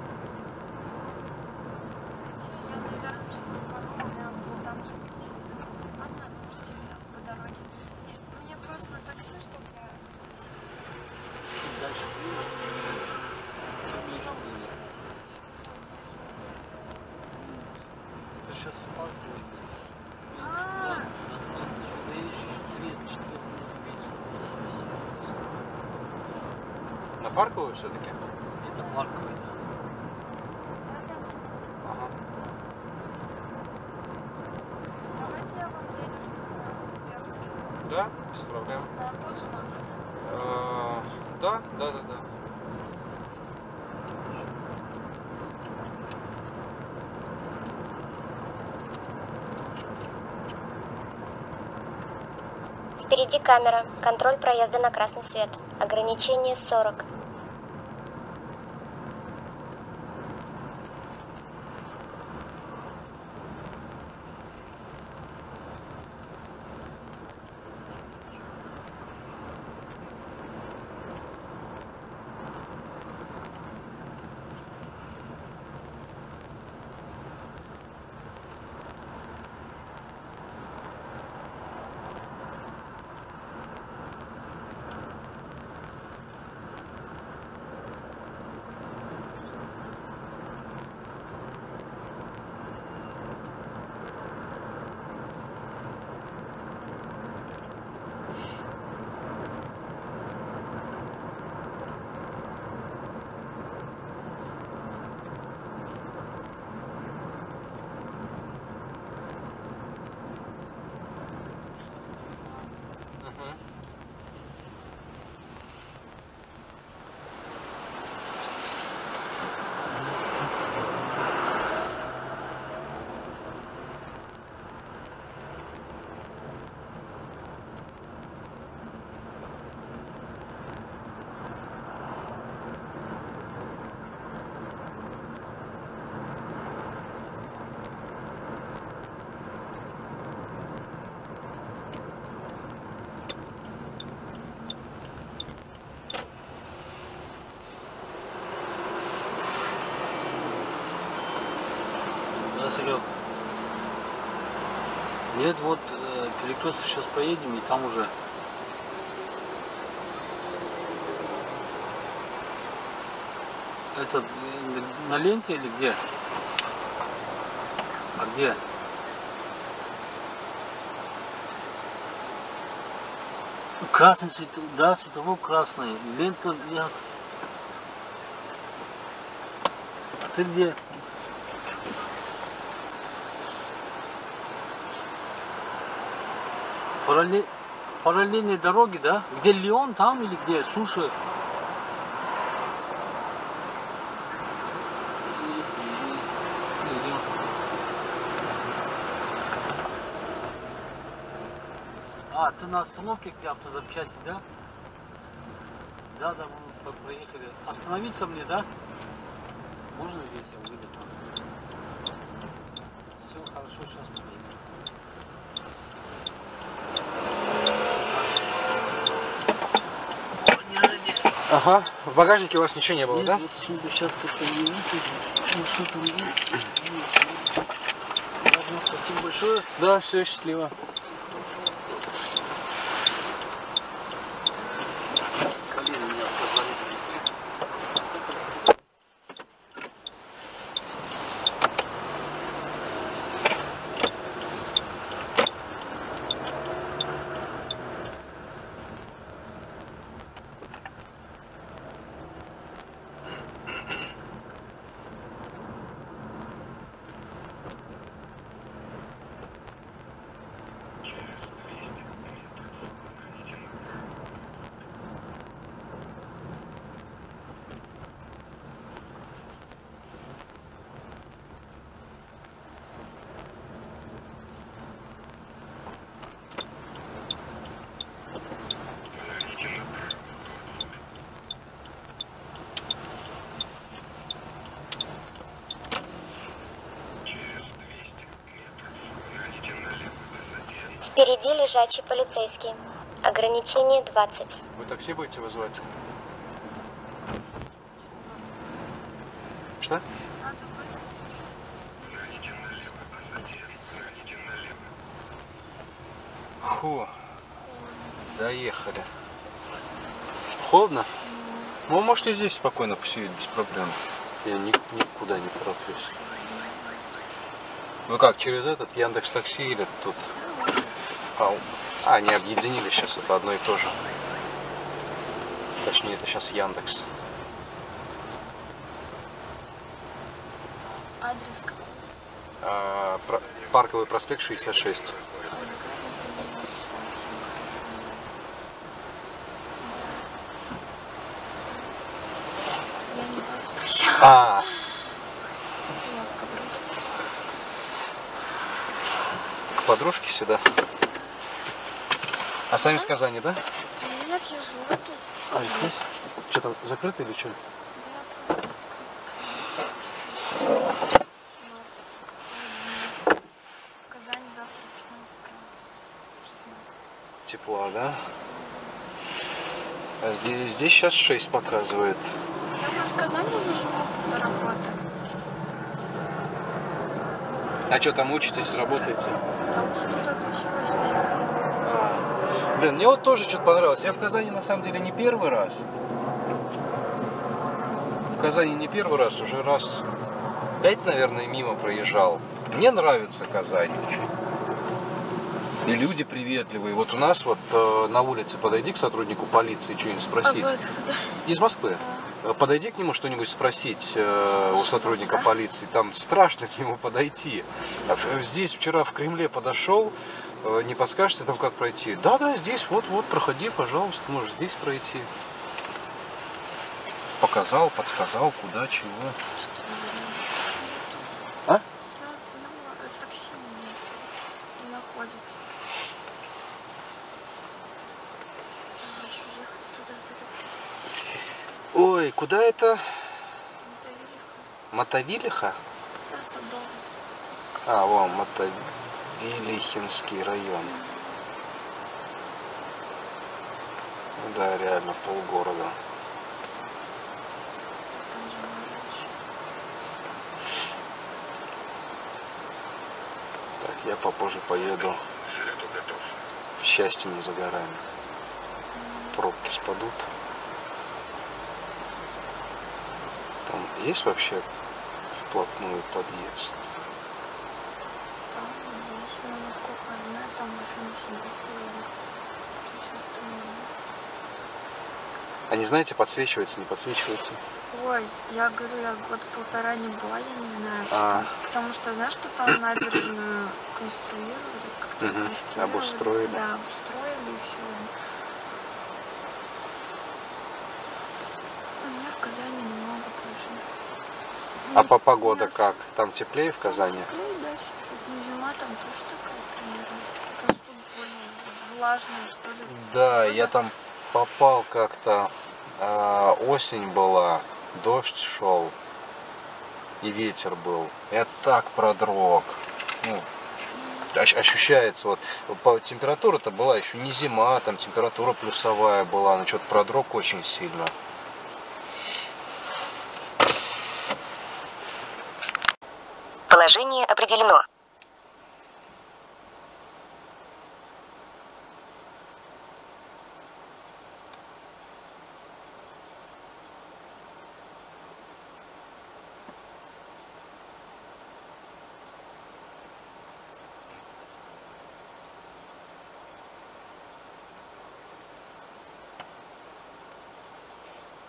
Я, наверное, чуть не порву, у меня был там же идти. Одна, может, по дороге. Нет, мне просто на такси, чтобы я... Чуть дальше приедешь, чуть меньше будет. Ты сейчас с парку идешь. А, Еще доедешь, еще цвет, четыре становится меньше. На парковую все-таки? Это парковый, да. Ага. давайте я вам денежку на Сберский. Да, без проблем. На тот же номер. Э, Да, да, да, да. Впереди камера. Контроль проезда на красный свет. Ограничение сорок. Да, Серег. Нет, вот э, перекресток сейчас поедем, и там уже. Этот э, на ленте или где? А где? Красный свет, да, световой красный. Лента, я... А ты где? Параллель... Параллельные дороги, да? Где Леон, там или где? Суши? А, ты на остановке, где автозапчасти, да? Да, да, мы проехали. Остановиться мне, да? Можно здесь я выйду? Все, хорошо, сейчас поедем. Ага. В багажнике у вас ничего не было, Нет, да? вот сюда сейчас только не выйдет. Ну, что там есть? Ну, спасибо большое. Да, все, счастливо. Коллега меня позвонит. Впереди лежачий полицейский. Ограничение двадцать. Вы такси будете вызывать? Что? Надо вызвать уже. Фу. Доехали. Холодно? Ну, можете здесь спокойно посидеть, без проблем. Я ни, никуда не тороплюсь. Вы как, через этот Яндекс.Такси или тут? А, а, они объединили сейчас, это одно и то же. Точнее, это сейчас Яндекс. Адрес какой? А, про, Парковый проспект шестьдесят шесть. Я не вас спросила. А, Я в Кабру. к подружке сюда. А сами с Казани, да? Нет, я живу тут. А, здесь? Что там, закрыто или что? В Казани завтра пятнадцать градусов. шестнадцать. Тепла, да? А здесь, здесь сейчас шесть показывает. Я просто в Казани уже живу до работы. А что, там учитесь, работаете? Я уже туда училась. Блин, мне вот тоже что-то понравилось. Я в Казани на самом деле не первый раз. В Казани не первый раз, уже раз пять, наверное, мимо проезжал. Мне нравится Казань. И люди приветливые. Вот у нас вот э, на улице подойди к сотруднику полиции, что-нибудь спросить. А вы откуда? Из Москвы. Подойди к нему что-нибудь спросить э, у сотрудника полиции. Там страшно к нему подойти. А здесь вчера в Кремле подошел. Не подскажете там, как пройти? Да, да, здесь, вот, вот, проходи, пожалуйста, можешь здесь пройти. Показал, подсказал, куда, чего. А? Да, ну, такси не находит. Хочу ехать туда. Ой, куда это? Мотовилиха. Мотовилиха? Да, Садово. А, вон, Мотовилихинский район. Да, реально, полгорода. Там же раньше. Так, я попозже поеду. В Счастье не за горами. Пробки спадут. Там есть вообще вплотную подъезд? Там есть, но насколько я знаю, там машины всегда стояли. Все остальное. А не знаете, подсвечивается, не подсвечивается? Ой, я говорю, я год полтора не была, я не знаю. А. Потому что, знаешь, что там набережную конструировали, как-то Мгм, конструировали. обустроили. Да, обустроили и все. У меня в Казани немного больше. А по погода у нас как? Там теплее в Казани? теплее, да, чуть-чуть. Но зима там тоже такая примерно. Просто более влажная, что ли. Да, я там попал как-то, э, осень была, дождь шел и ветер был. Я так продрог. Ну, ощ- ощущается, вот по- температура-то была еще не зима, там температура плюсовая была, но что-то продрог очень сильно. Положение определено.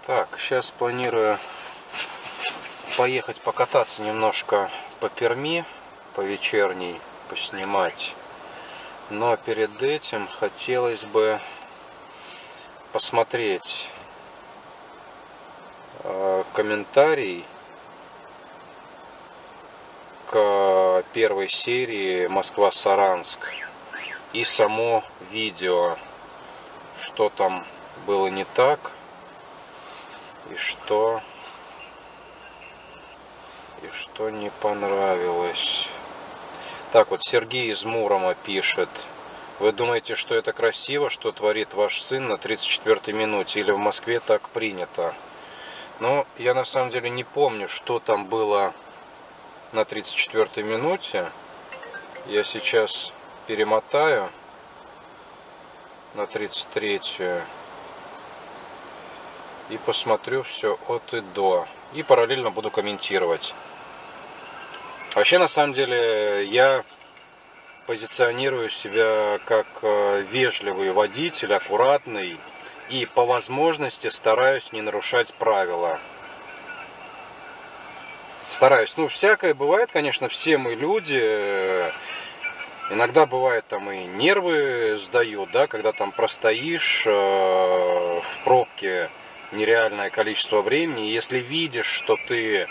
Так, сейчас планирую поехать покататься немножко по Перми, по вечерней, поснимать. Но перед этим хотелось бы посмотреть э, комментарий к первой серии Москва-Саранск и само видео, что там было не так и что и что не понравилось. Так вот, Сергей из Мурома пишет: вы думаете, что это красиво, что творит ваш сын на тридцать четвёртой минуте, или в Москве так принято? Ну, я на самом деле не помню, что там было на тридцать четвёртой минуте. Я сейчас перемотаю на тридцать третью и посмотрю все от и до. И параллельно буду комментировать. Вообще, на самом деле, я позиционирую себя как вежливый водитель, аккуратный. И по возможности стараюсь не нарушать правила. Стараюсь. Ну, всякое бывает, конечно, все мы люди. Иногда бывает, там и нервы сдают, да, когда там простоишь э, в пробке нереальное количество времени. Если видишь, что ты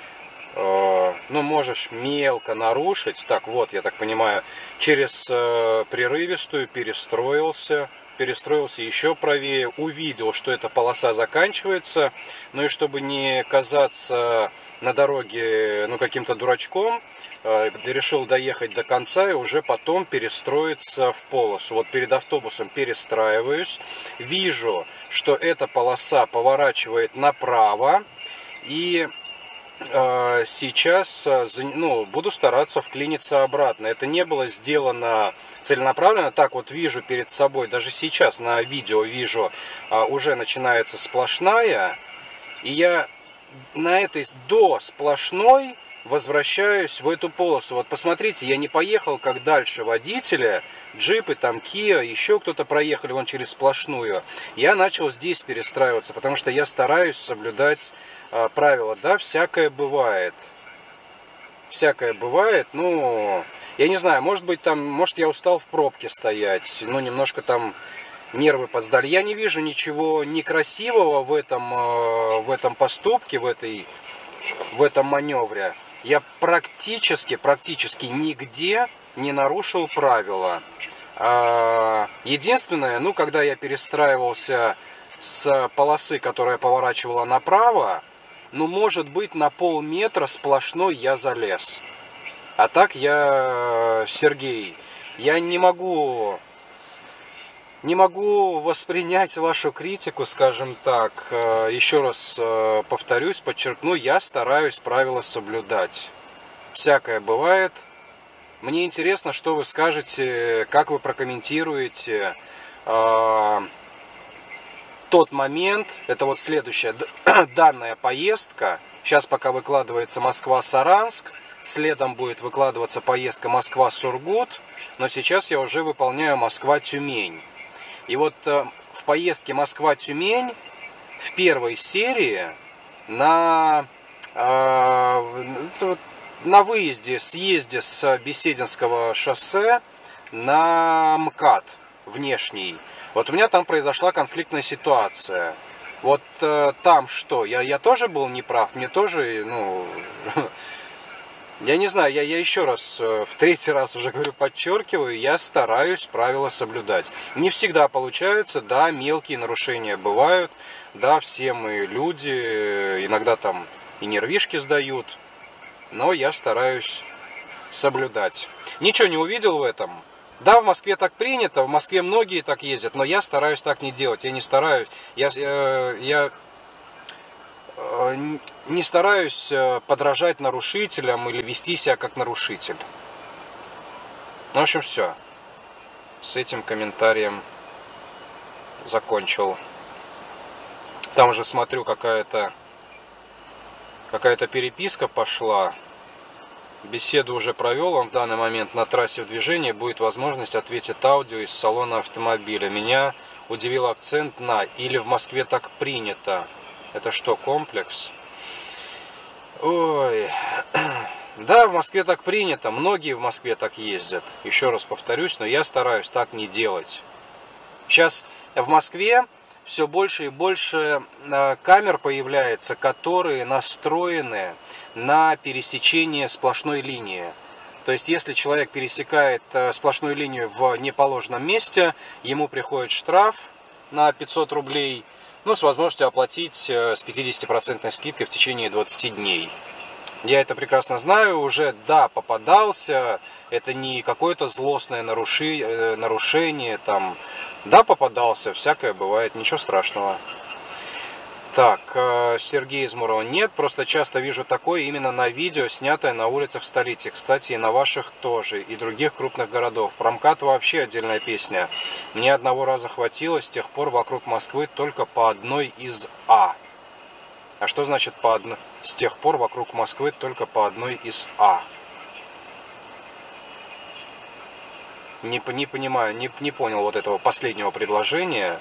э, ну, можешь мелко нарушить, так вот, я так понимаю, через э, прерывистую перестроился, перестроился еще правее, увидел, что эта полоса заканчивается, ну и чтобы не казаться на дороге, ну, каким-то дурачком, решил доехать до конца и уже потом перестроиться в полосу. Вот перед автобусом перестраиваюсь, вижу, что эта полоса поворачивает направо, и э, сейчас ну, буду стараться вклиниться обратно. Это не было сделано целенаправленно. Так вот вижу перед собой, даже сейчас на видео вижу, э, уже начинается сплошная, и я на этой до сплошной возвращаюсь в эту полосу. Вот посмотрите, я не поехал, как дальше водители, джипы, там, Kia, еще кто-то проехали вон через сплошную. Я начал здесь перестраиваться, потому что я стараюсь соблюдать а, правила. Да, всякое бывает. Всякое бывает, ну, я не знаю, может быть, там, может, я устал в пробке стоять, ну, немножко там нервы подсдали. Я не вижу ничего некрасивого в этом, в этом поступке, в, этой, в этом маневре. Я практически, практически нигде не нарушил правила. Единственное, ну, когда я перестраивался с полосы, которая поворачивала направо, ну, может быть, на полметра сплошной я залез. А так я, Сергей, я не могу... Не могу воспринять вашу критику, скажем так. Еще раз повторюсь, подчеркну, я стараюсь правила соблюдать. Всякое бывает. Мне интересно, что вы скажете, как вы прокомментируете э, тот момент. Это вот следующая данная поездка. Сейчас пока выкладывается Москва-Саранск. Следом будет выкладываться поездка Москва-Сургут. Но сейчас я уже выполняю Москва-Тюмень. И вот э, в поездке Москва-Тюмень в первой серии на, э, на выезде, съезде с Бесединского шоссе на МКАД внешний, вот у меня там произошла конфликтная ситуация. Вот э, там что? Я, я тоже был неправ, мне тоже, ну... Я не знаю, я, я еще раз, в третий раз уже говорю, подчеркиваю, я стараюсь правила соблюдать. Не всегда получается, да, мелкие нарушения бывают, да, все мы люди, иногда там и нервишки сдают, но я стараюсь соблюдать. Ничего не увидел в этом. Да, в Москве так принято, в Москве многие так ездят, но я стараюсь так не делать, я не стараюсь, я... я не стараюсь подражать нарушителям или вести себя как нарушитель. Ну, в общем, все. С этим комментарием закончил. Там уже смотрю, какая-то какая-то переписка пошла. Беседу уже провел, он в данный момент на трассе в движении. Будет возможность ответить аудио из салона автомобиля. Меня удивил акцент на «или в Москве так принято». Это что, комплекс? Ой. Да, в Москве так принято. Многие в Москве так ездят. Еще раз повторюсь, но я стараюсь так не делать. Сейчас в Москве все больше и больше камер появляется, которые настроены на пересечение сплошной линии. То есть, если человек пересекает сплошную линию в неположенном месте, ему приходит штраф на пятьсот рублей, ну, с возможностью оплатить с пятидесятипроцентной скидкой в течение двадцати дней. Я это прекрасно знаю, уже, да, попадался, это не какое-то злостное наруши... нарушение, там, да, попадался, всякое бывает, ничего страшного. Так, Сергей из Мурова. Нет, просто часто вижу такое именно на видео, снятое на улицах столицы. Кстати, и на ваших тоже, и других крупных городов. Промкат вообще отдельная песня. Мне одного раза хватило, с тех пор вокруг Москвы только по одной из А. А что значит по одной? С тех пор вокруг Москвы только по одной из А. Не, не понимаю, не, не понял вот этого последнего предложения.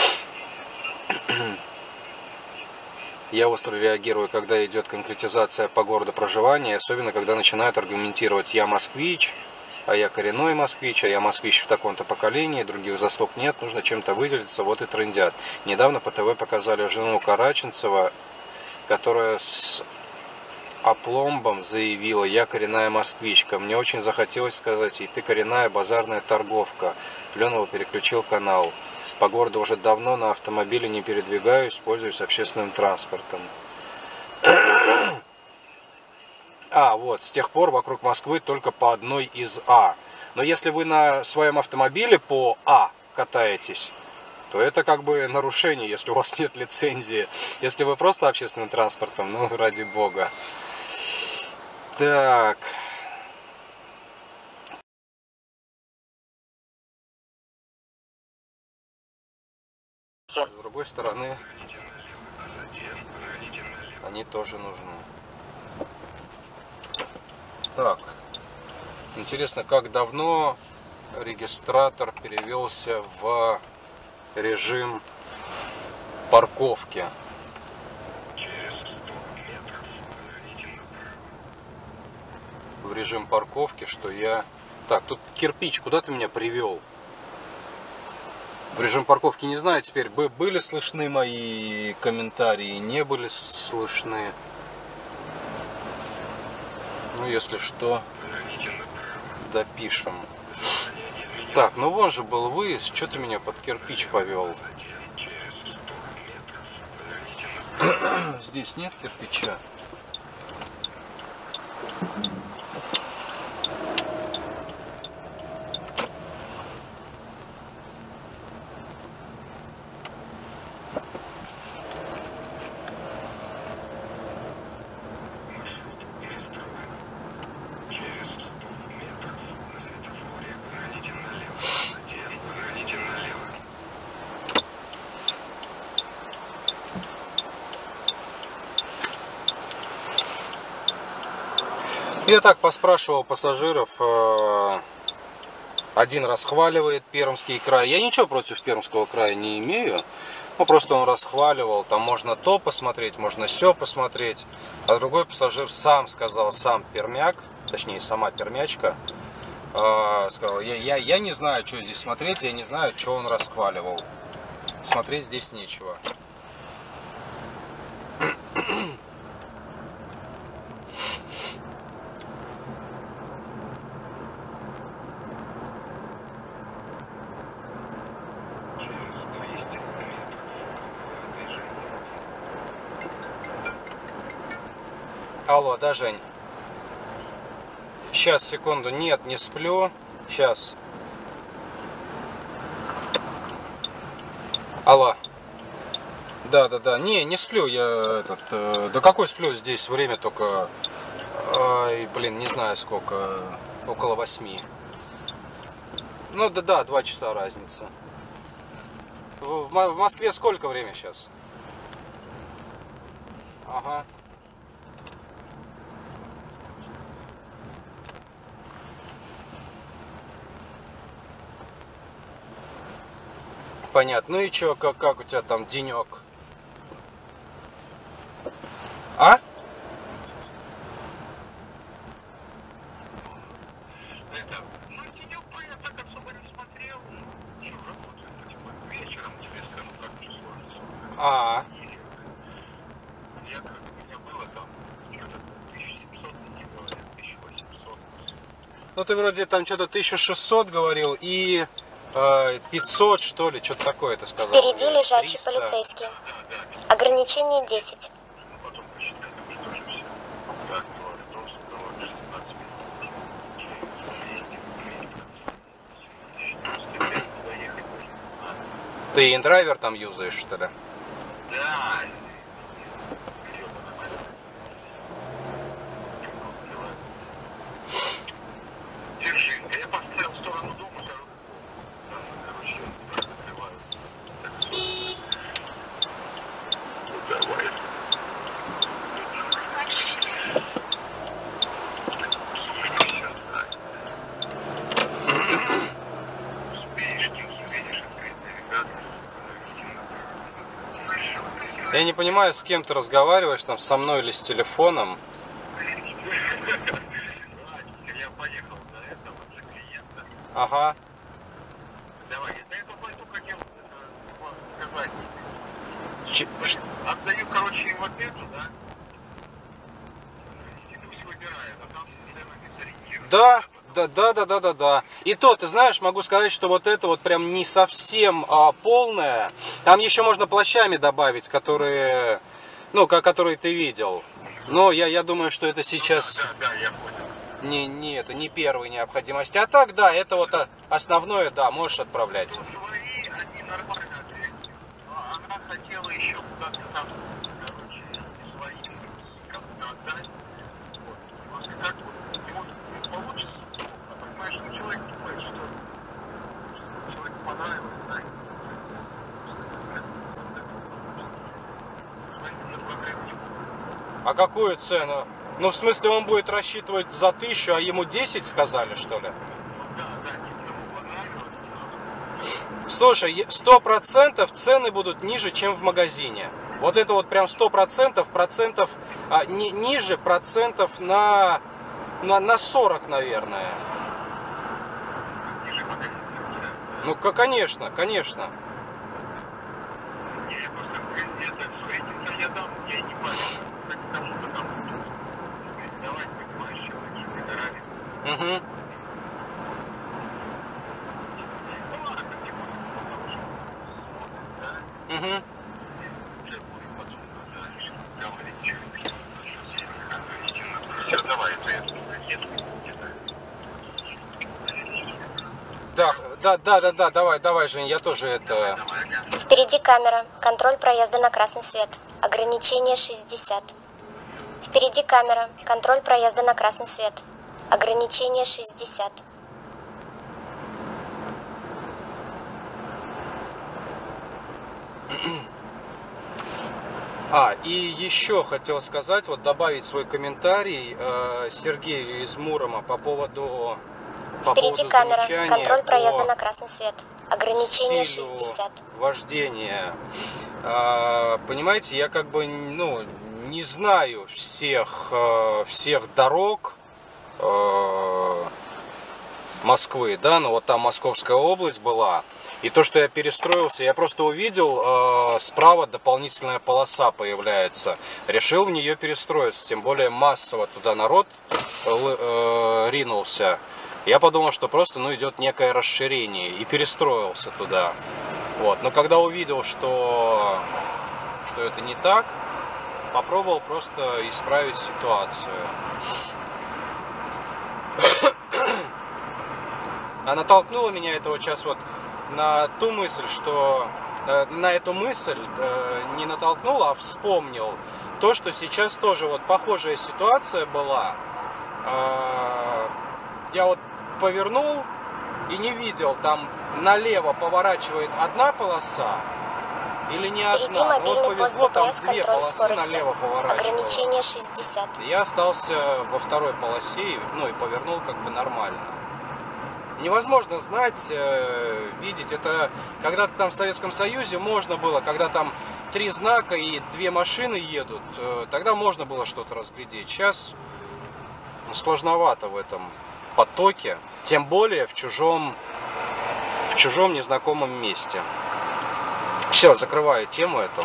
Я остро реагирую, когда идет конкретизация по городу проживания, особенно когда начинают аргументировать: я москвич, а я коренной москвич, а я москвич в таком-то поколении, других заслуг нет, нужно чем-то выделиться, вот и трындят. Недавно по ТВ показали жену Караченцева, которая с опломбом заявила: я коренная москвичка. Мне очень захотелось сказать: и ты коренная базарная торговка. Пленова переключил канал. По городу уже давно на автомобиле не передвигаюсь, пользуюсь общественным транспортом. А, вот, с тех пор вокруг Москвы только по одной из А. Но если вы на своем автомобиле по А катаетесь, то это как бы нарушение, если у вас нет лицензии. Если вы просто общественным транспортом, ну, ради бога. Так. С другой стороны, они тоже нужны. Так. Интересно, как давно регистратор перевелся в режим парковки? Через сто метров поверните направо. В режим парковки, что я... Так, тут кирпич, куда ты меня привел? В режим парковки не знаю теперь, были слышны мои комментарии, не были слышны. Ну, если что, допишем. Так, ну вон же был выезд, что ты меня под кирпич повел? Здесь нет кирпича. Я так поспрашивал пассажиров, один расхваливает Пермский край. Я ничего против Пермского края не имею, ну просто он расхваливал, там можно то посмотреть, можно сё посмотреть. А другой пассажир сам сказал, сам пермяк, точнее сама пермячка, сказал: я, я, я не знаю, что здесь смотреть, я не знаю, что он расхваливал. Смотреть здесь нечего. Алло, да, Жень? Сейчас, секунду. Нет, не сплю. Сейчас. Алло. Да, да, да. Не, не сплю. Я этот... Э, да какой сплю здесь? Время только... Ай, блин, не знаю сколько. Около восьми. Ну, да, да, два часа разница. В, в Москве сколько время сейчас? Ага. Понятно. Ну и чё, как, как у тебя там денек? Это, ну, денек бы я так особо не смотрел. Что, работает, типа, вечером тебе скажу, как мне сложится. А, Я как, у меня было там, что-то тысяча семьсот, не говорят, тысяча восемьсот. ну ты вроде там что-то тысяча шестьсот говорил и э, пятьсот, что ли, что-то такое ты сказал. Впереди лежачий триста. полицейский. Ограничение десять. Потом посчитать, что же все. Так, доллар, доллар, доллар, шестнадцать минут. Через двести рублей. Доехать нужно. Ты индрайвер там юзаешь, что ли? Да. Держи. Я поставил в сторону дома, сразу. Короче, открываю. Давай. Успеешь, не успеешь, открыть навигатор. Я не понимаю, с кем ты разговариваешь, там, со мной или с телефоном. Я поехал до этого, за клиента. Ага. Давай, я до этого пойду хотел это, сказать. Ч- ш- Отдаю, короче, им вот эту, да? И пусть выбирает, а там ценами сориентируют. Да, да, да, да, да, да, да. И то, ты знаешь, могу сказать, что вот это вот прям не совсем а, полное. Там еще можно плащами добавить, которые, ну, ко- которые ты видел. Но я, я думаю, что это сейчас Да, да, я понял. не, не, это не первой необходимости. А так, да, это вот а, основное, да, можешь отправлять. Свои, они нормально ответили. А она хотела еще куда-то там, короче, своим как-то отдать. Вот. Просто как вот, не может не получится. А понимаешь, ну, человек думает, что человеку понравилось, да? Своим заплатить не буду. А какую цену? Ну, в смысле, он будет рассчитывать за тысячу, а ему десять сказали, что ли? Да, да, никому понравилось. Слушай, сто процентов цены будут ниже, чем в магазине. Вот это вот прям сто процентов, процентов а, ни, ниже процентов на, на, на сорок, наверное. Или магазин. Ну, ка- конечно, конечно. Не, я просто это, с этим-то я дам, я не парю. Как кому-то там давай, понимаешь, человек, что это равен. Угу. Ну ладно, как не буду, потому что смотрит, да? Угу. Уже будет потом, да, говорить, что все, давай, это я тут еду, где-то. Да, да, да, да, да, давай, давай, Жень, я тоже это... Давай, ага. Впереди камера. Контроль проезда на красный свет. Ограничение шестьдесят. Впереди камера. Контроль проезда на красный свет. Ограничение шестьдесят. А, и еще хотел сказать, вот добавить свой комментарий э, Сергею из Мурома по поводу, по Впереди поводу камера. замечания Контроль проезда по на красный свет. Ограничение стилю шестьдесят. вождения. А, понимаете, я как бы, ну, не знаю всех, э, всех дорог э, Москвы, да, но вот там Московская область была. И то, что я перестроился, я просто увидел, э, справа дополнительная полоса появляется. Решил в нее перестроиться, тем более массово туда народ э, ринулся. Я подумал, что просто, ну, идет некое расширение, и перестроился туда. Вот. Но когда увидел, что, что это не так, попробовал просто исправить ситуацию. А натолкнуло меня это вот сейчас вот на ту мысль, что э, на эту мысль э, не натолкнул, а вспомнил то, что сейчас тоже вот похожая ситуация была. Э, я вот повернул и не видел, там налево поворачивает одна полоса или не Впереди одна. Ну, мобильный вот пост повезло, там ДПС, две контроль полосы скорости. налево поворачивало. Ограничение шестьдесят. Я остался во второй полосе, ну и повернул как бы нормально. Невозможно знать, э, видеть. Это когда-то там в Советском Союзе можно было, когда там три знака и две машины едут, э, тогда можно было что-то разглядеть. Сейчас ну, сложновато в этом, потоке, тем более в чужом, в чужом незнакомом месте. Все, закрываю тему эту.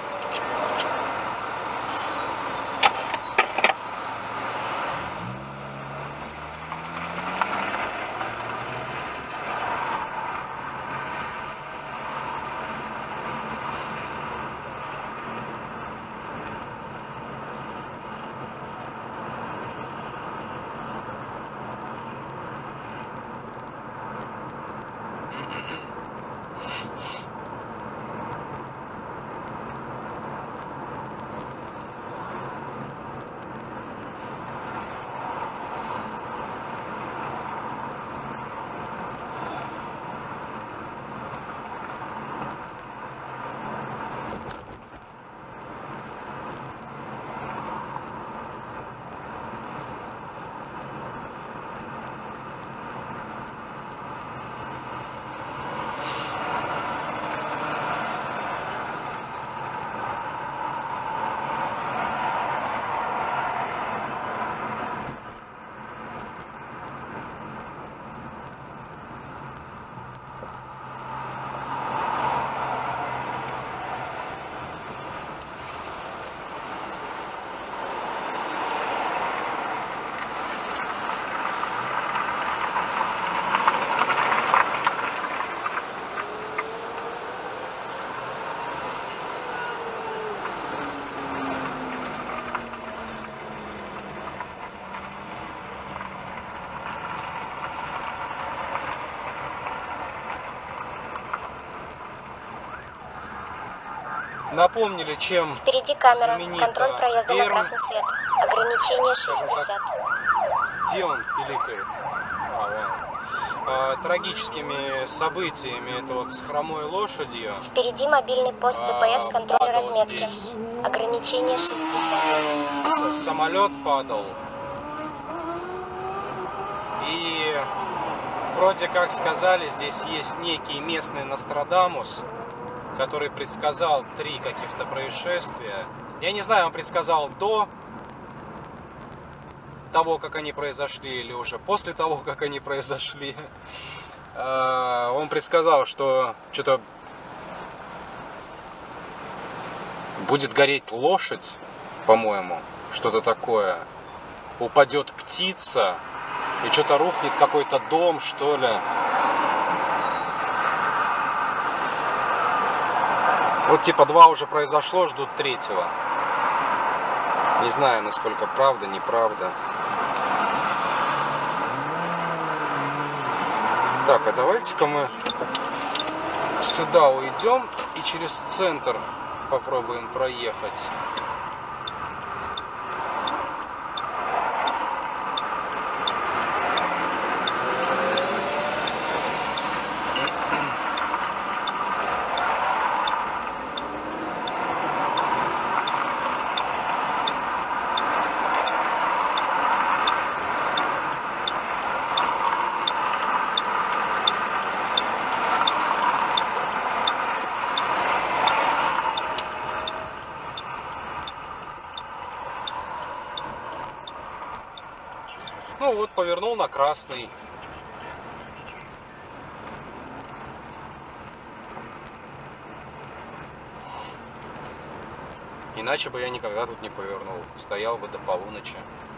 Напомнили, чем Впереди камера. знаменита Контроль проезда на Пермь. красный свет. Ограничение шестьдесят. Где он пиликает? А, вон. А, трагическими событиями, это вот с хромой лошадью. Впереди мобильный пост ДПС контроля падал разметки. здесь. Ограничение шестьдесят. С- самолет падал. И вроде как сказали, здесь есть некий местный Нострадамус, который предсказал три каких-то происшествия. Я не знаю, он предсказал до того, как они произошли, или уже после того, как они произошли. Он предсказал, что что-то будет гореть лошадь, по-моему, что-то такое. Упадет птица, и что-то рухнет какой-то дом, что ли. Вот типа два уже произошло, ждут третьего. Не знаю, насколько правда, неправда. Так, а давайте-ка мы сюда уйдем и через центр попробуем проехать. Ну вот, повернул на красный. Иначе бы я никогда тут не повернул. Стоял бы до полуночи.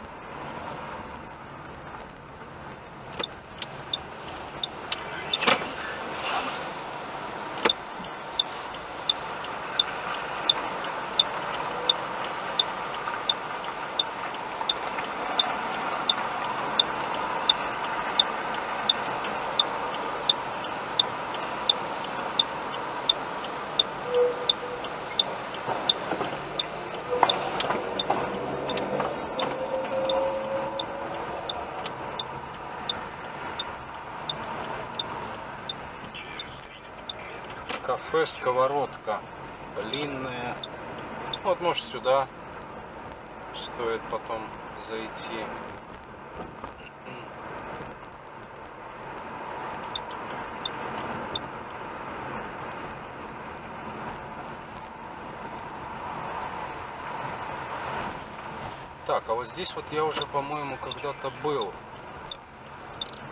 Кафе «Сковородка». Длинная. Вот, может, сюда стоит потом зайти. Так, а вот здесь вот я уже, по-моему, когда-то был.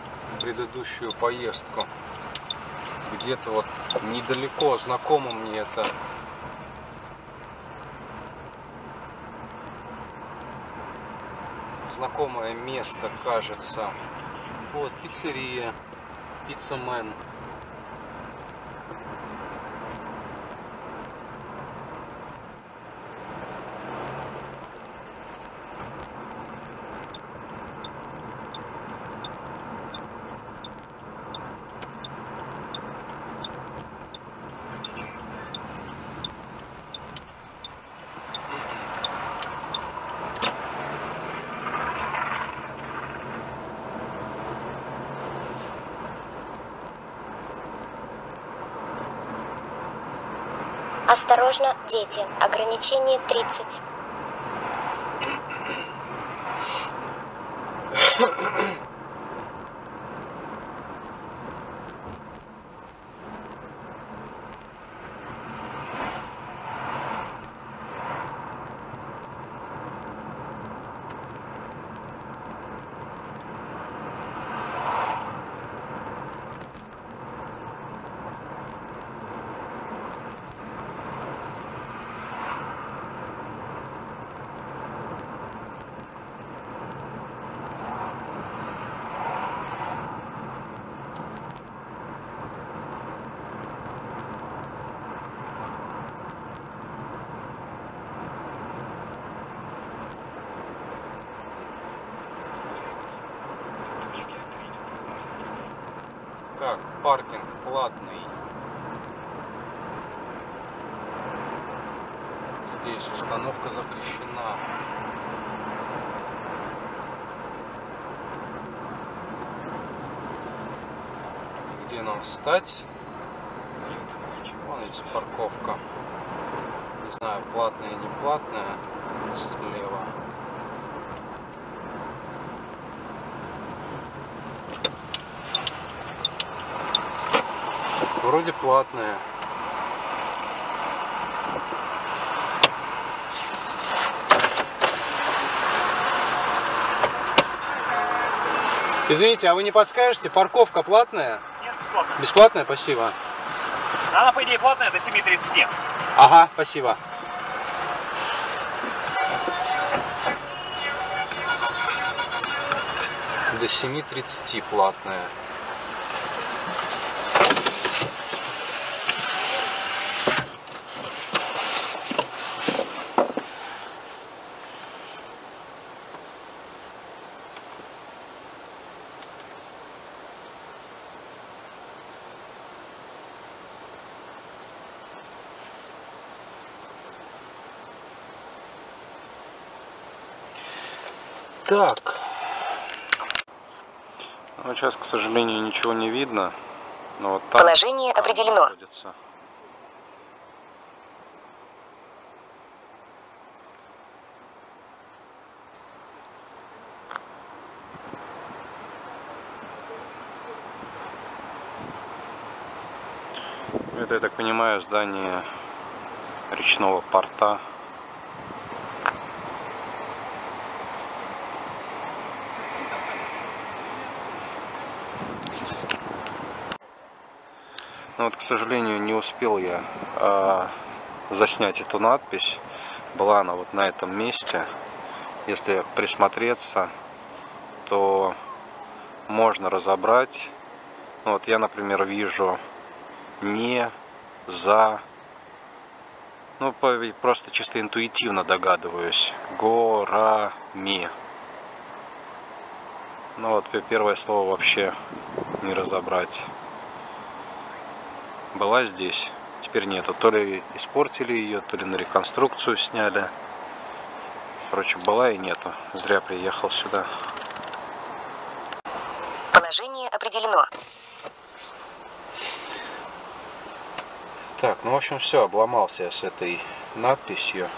предыдущую поездку. Где-то вот недалеко, знакомо мне это. Знакомое место, кажется. Вот, пиццерия, Пиццамен. Осторожно, дети. Ограничение тридцать. Так, паркинг платный. Здесь остановка запрещена. Где нам встать? Вон здесь парковка. Не знаю, платная, не платная. Слева. Вроде платная. Извините, а вы не подскажете, парковка платная? Нет, бесплатная. Бесплатная, спасибо. Она, по идее, платная до семи тридцати. Ага, спасибо. До семи тридцати платная. Так. Ну, сейчас, к сожалению, ничего не видно. Но вот там Положение определено. Находится. Это, я так понимаю, здание речного порта. Но вот, к сожалению, не успел я а, заснять эту надпись. Была она вот на этом месте. Если присмотреться, то можно разобрать. Ну, вот я, например, вижу не, за. Ну, просто чисто интуитивно догадываюсь. Горами. Ну вот первое слово вообще не разобрать. Была здесь, теперь нету. То ли испортили ее, то ли на реконструкцию сняли. Короче, была и нету. Зря приехал сюда. Положение определено. Так, ну в общем все, обломался я с этой надписью.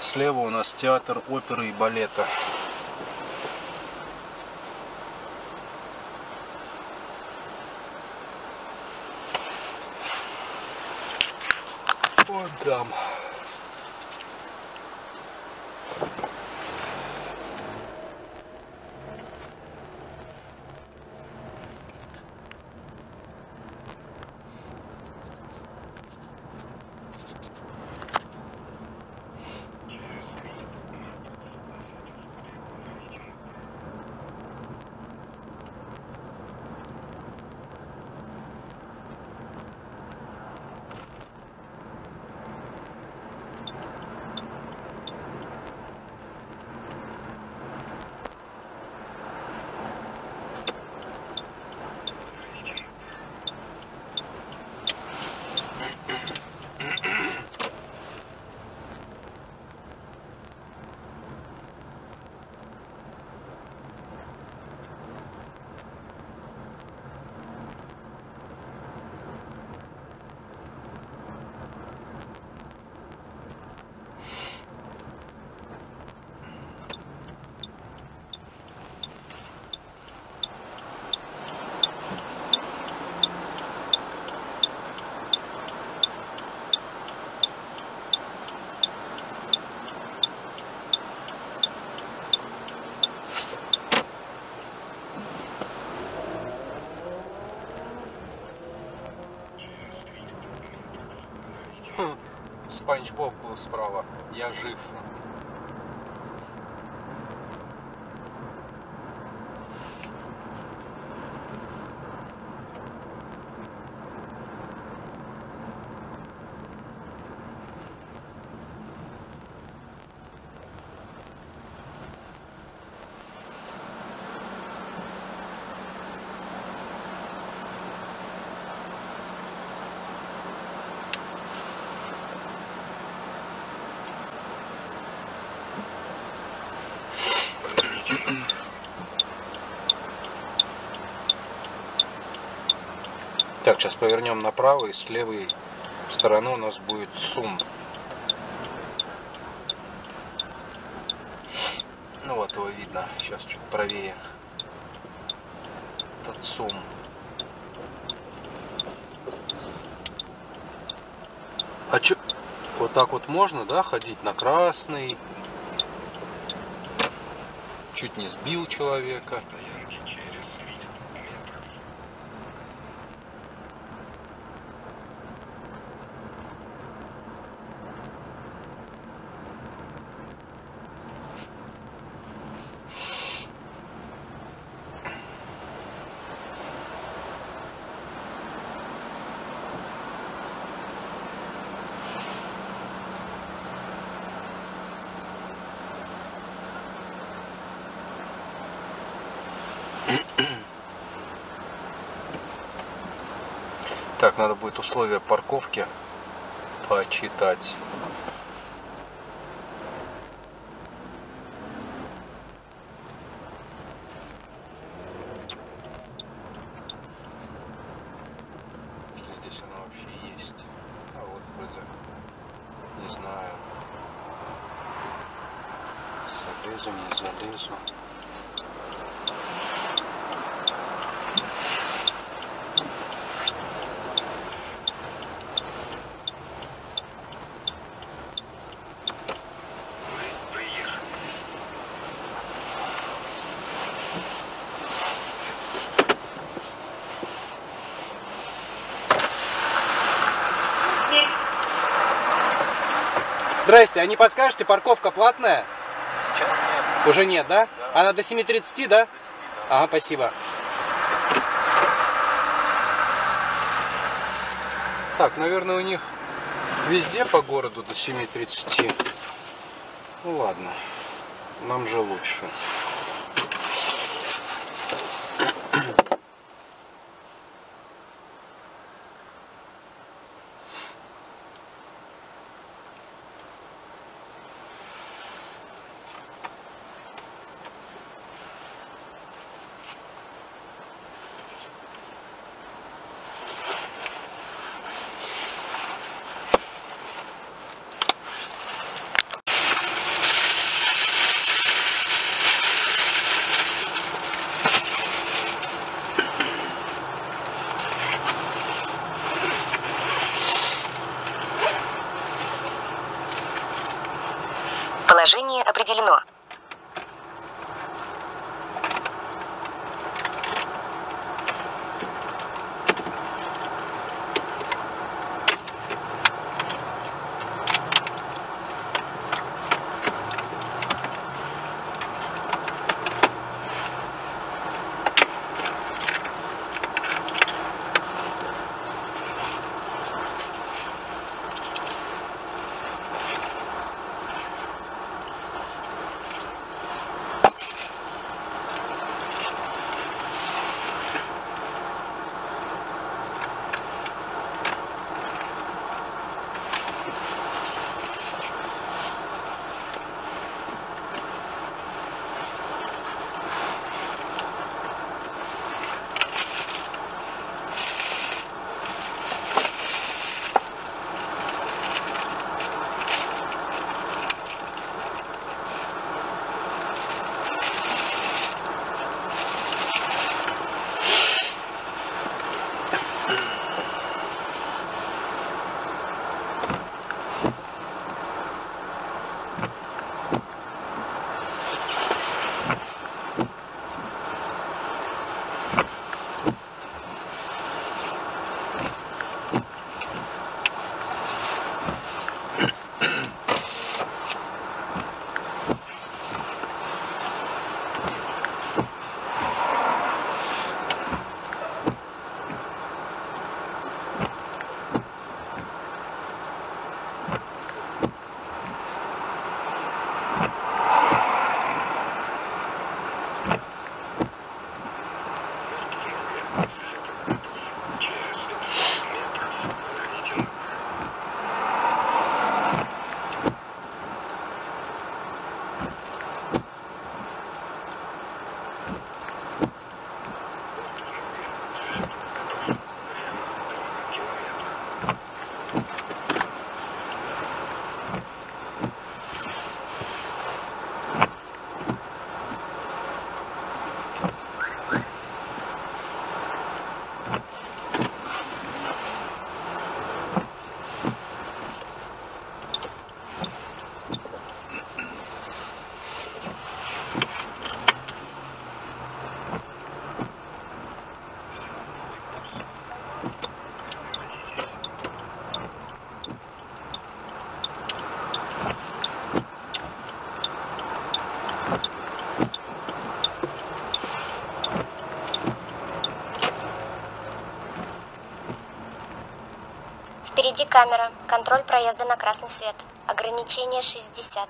Слева у нас театр оперы и балета. Вот там. Спанч Боб был справа. Я жив. Так, сейчас повернем направо, и с левой стороны у нас будет СУМ. Ну вот его видно, сейчас чуть правее. Этот СУМ. А чё? Вот так вот можно, да, ходить на красный? Чуть не сбил человека. Так, надо будет условия парковки почитать. Если здесь оно вообще есть. А вот вроде, не знаю. Залезу, не залезу. Здрасте, а не подскажете, парковка платная? Сейчас нет. Уже нет, да? Да. Она до семи тридцати, да? До семи, да. Ага, спасибо. Так, наверное, у них везде по городу до семи тридцати. Ну ладно, нам же лучше. Ой, приехали. Здрасте. А не подскажете, парковка платная? Сейчас нет. Уже нет, да? Да. Ага, спасибо. Так, наверное, у них везде по городу до семи тридцати. Ну ладно, нам же лучше. Так, Положение определено. Впереди камера. Контроль проезда на красный свет. Ограничение шестьдесят.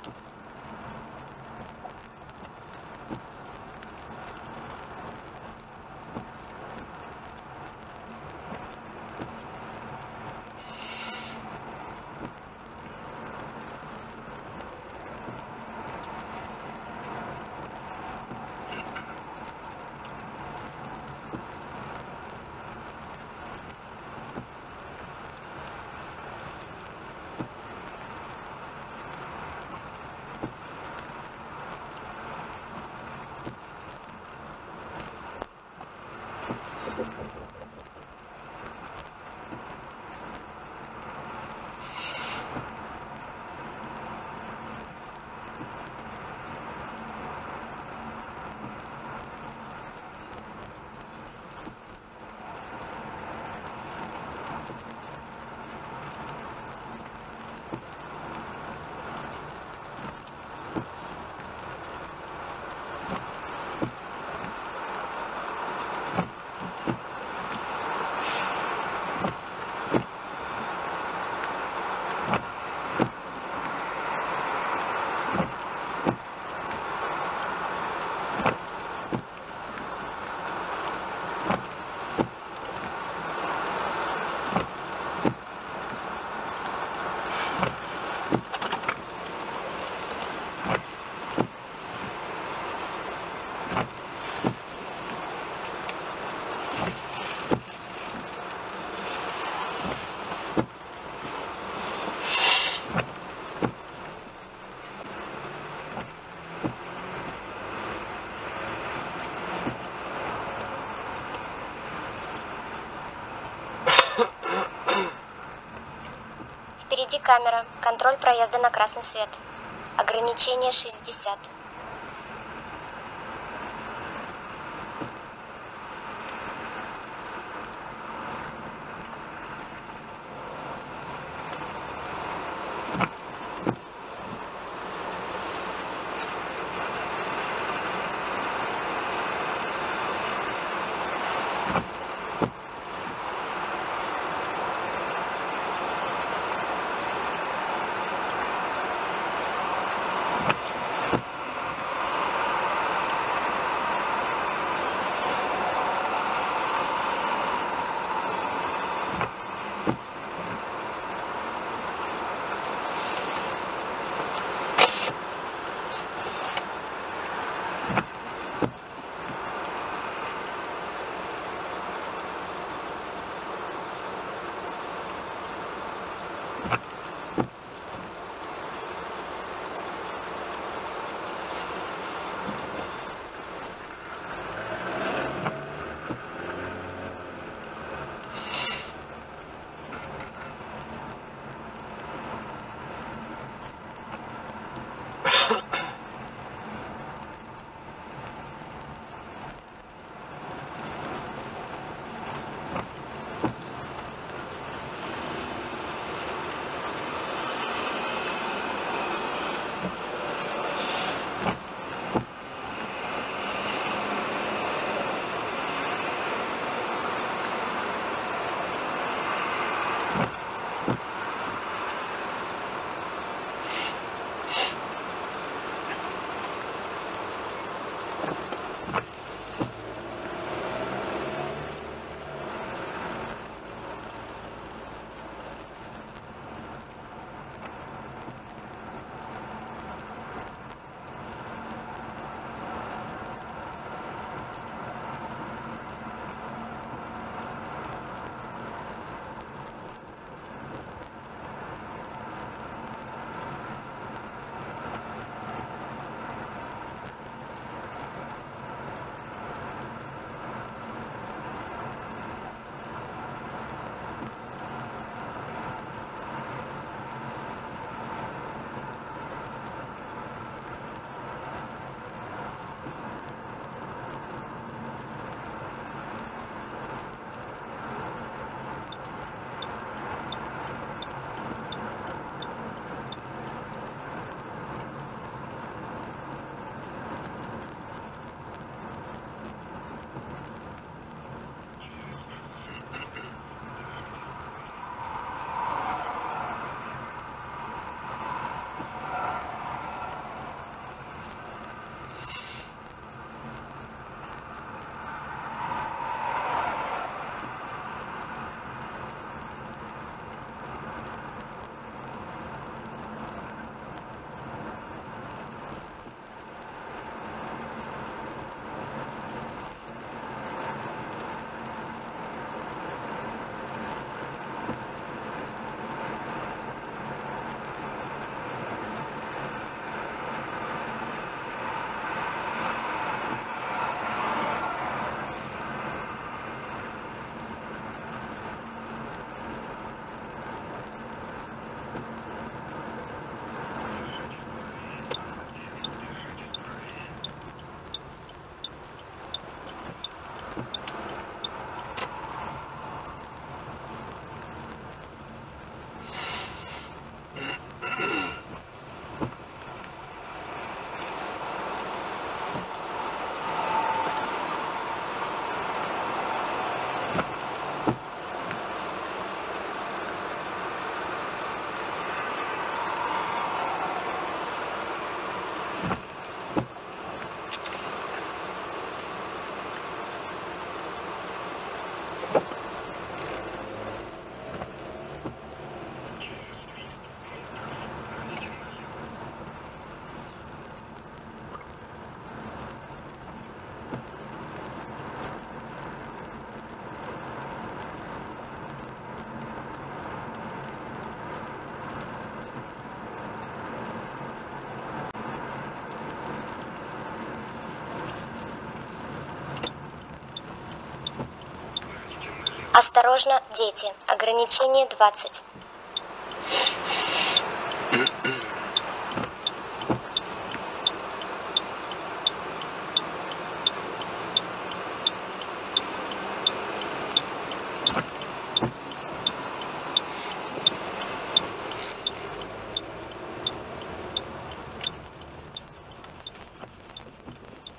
Впереди камера. Контроль проезда на красный свет. Ограничение шестьдесят. Осторожно, дети. Ограничение двадцать.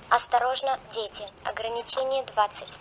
Осторожно, дети. Ограничение двадцать.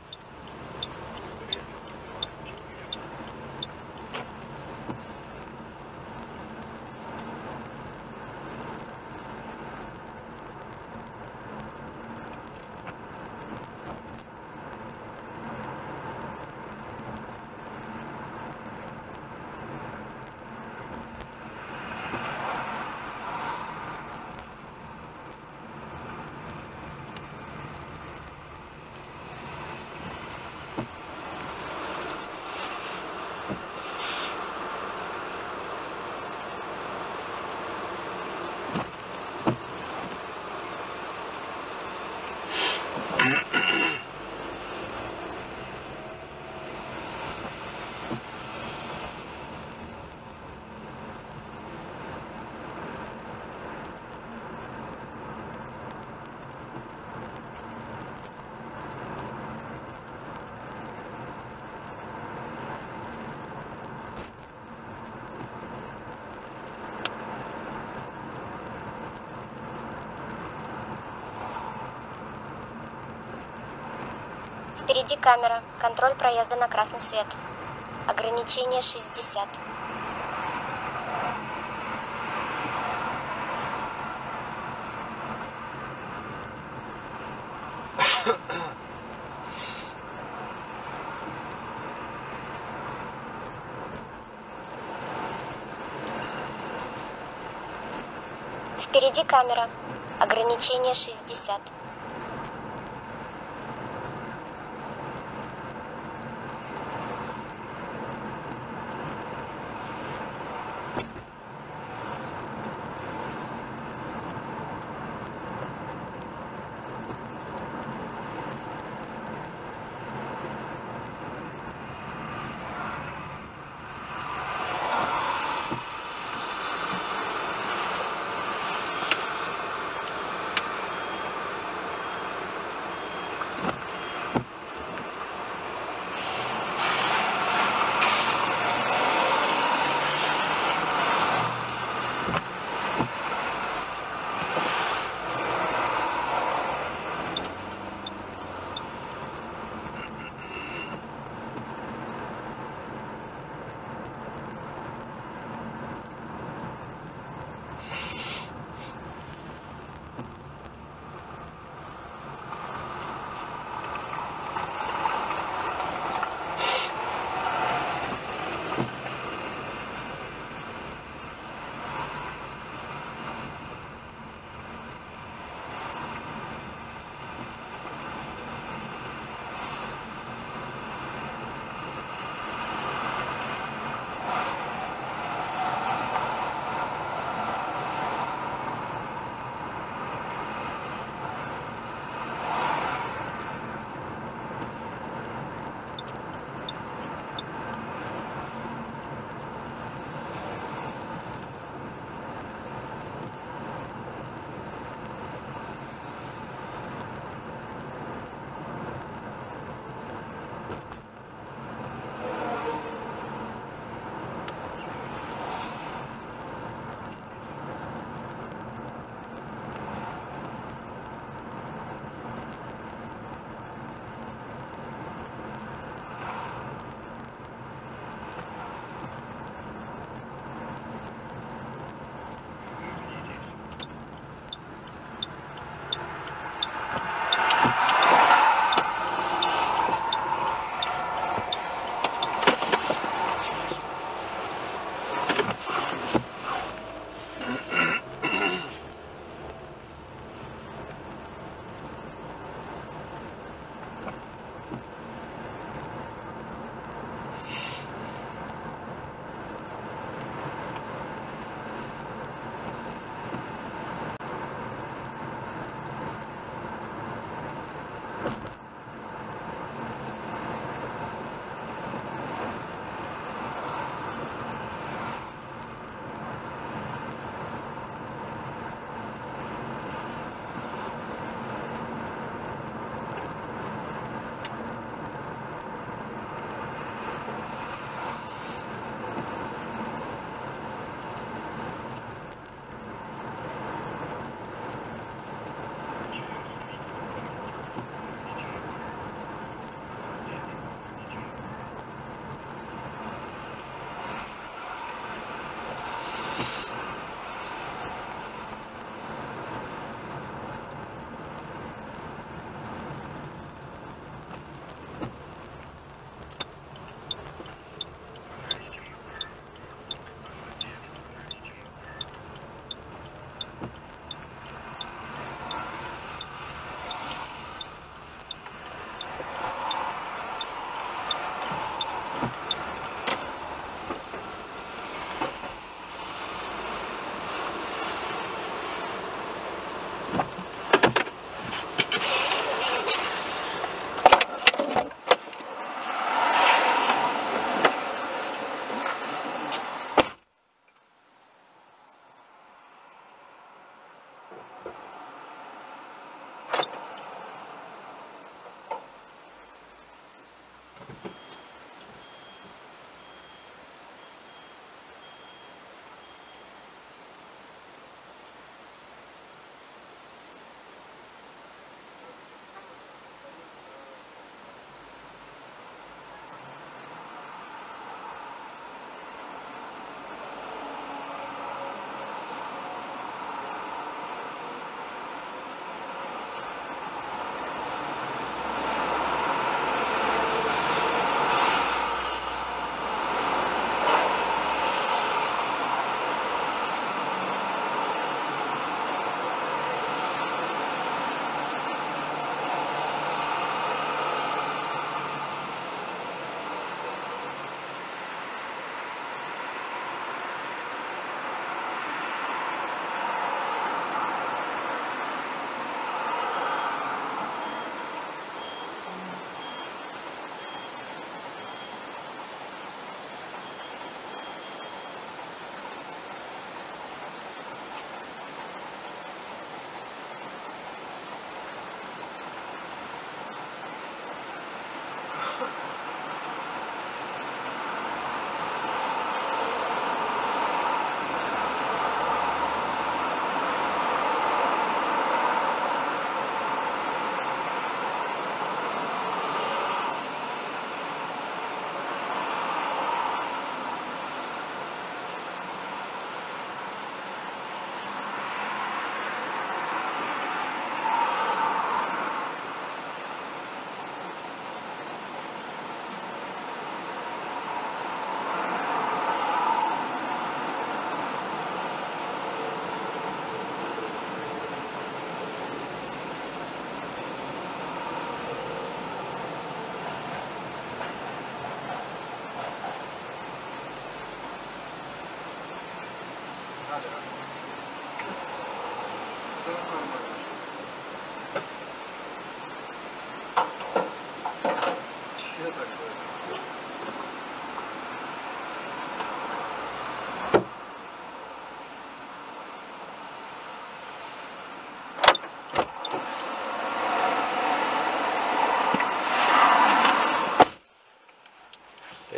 Впереди камера. Контроль проезда на красный свет. Ограничение шестьдесят. Впереди камера. Ограничение шестьдесят.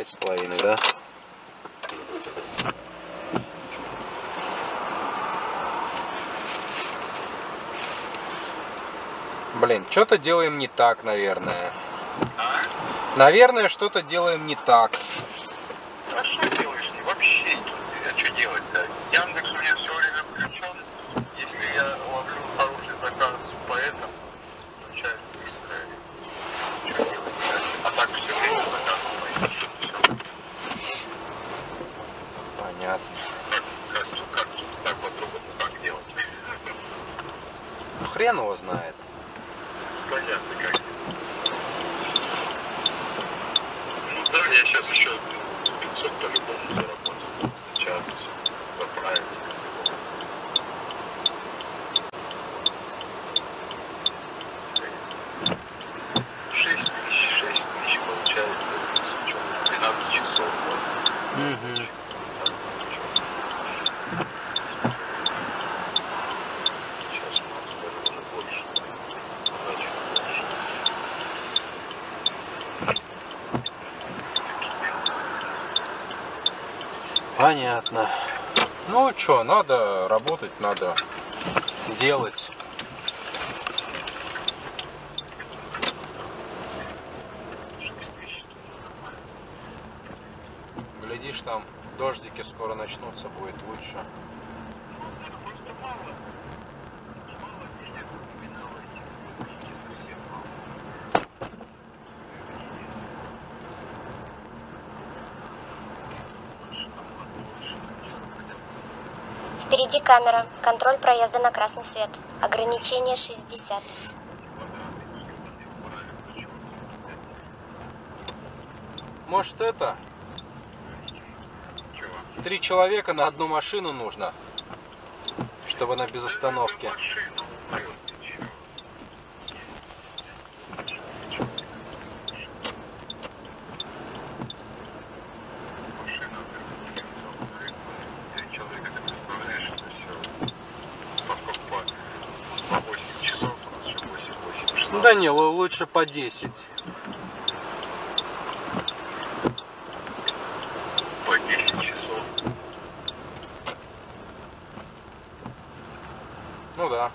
пять с половиной, да? Блин, что-то делаем не так, наверное. Наверное, что-то делаем не так. А что делаешь? Вообще, а что делать-то? Яндекс у меня все время включен. Если я ловлю хороший заказ по этому, включаю быстро. Что делать? А так все время заказ. Понятно. Как, как, как, так вот трудно, как делать? Хрен его знает. Понятно, как. Ну да, я сейчас еще пятьсот по-любому заработал. Сейчас заправить. Шесть тысяч, шесть тысяч получается. двенадцать часов. Угу. Сейчас у нас даже уже больше. Значит, Понятно. Ну что, надо работать, надо делать. Глядишь, там дождики скоро начнутся, будет лучше. Впереди камера. Контроль проезда на красный свет. Ограничение шестьдесят. Может это? Три человека на одну машину нужно, чтобы она без остановки. Да не, лучше по десять. По десять часов. Ну да.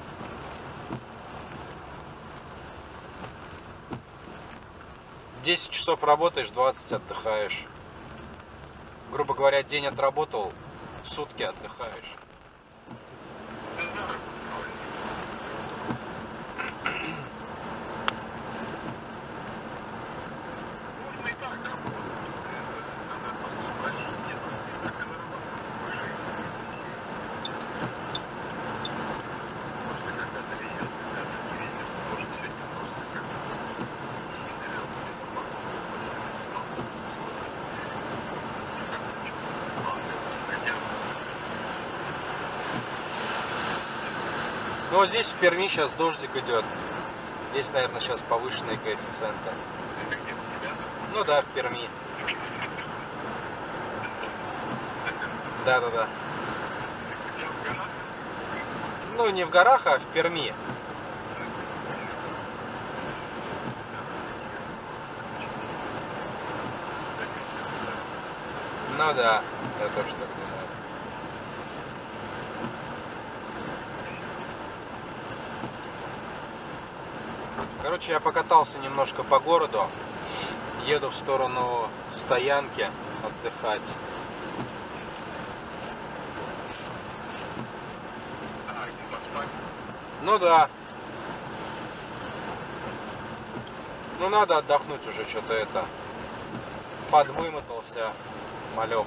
десять часов работаешь, двадцать отдыхаешь. Грубо говоря, день отработал, сутки отдыхаешь. Ну вот здесь в Перми сейчас дождик идет. Здесь, наверное, сейчас повышенные коэффициенты. Ну да, в Перми. Да, да, да. Ну не в горах, а в Перми. Ну да, я тоже так думаю. Короче, я покатался немножко по городу. Еду в сторону стоянки отдыхать. Ну да. Ну надо отдохнуть уже, что-то это. Подвымотался, малек.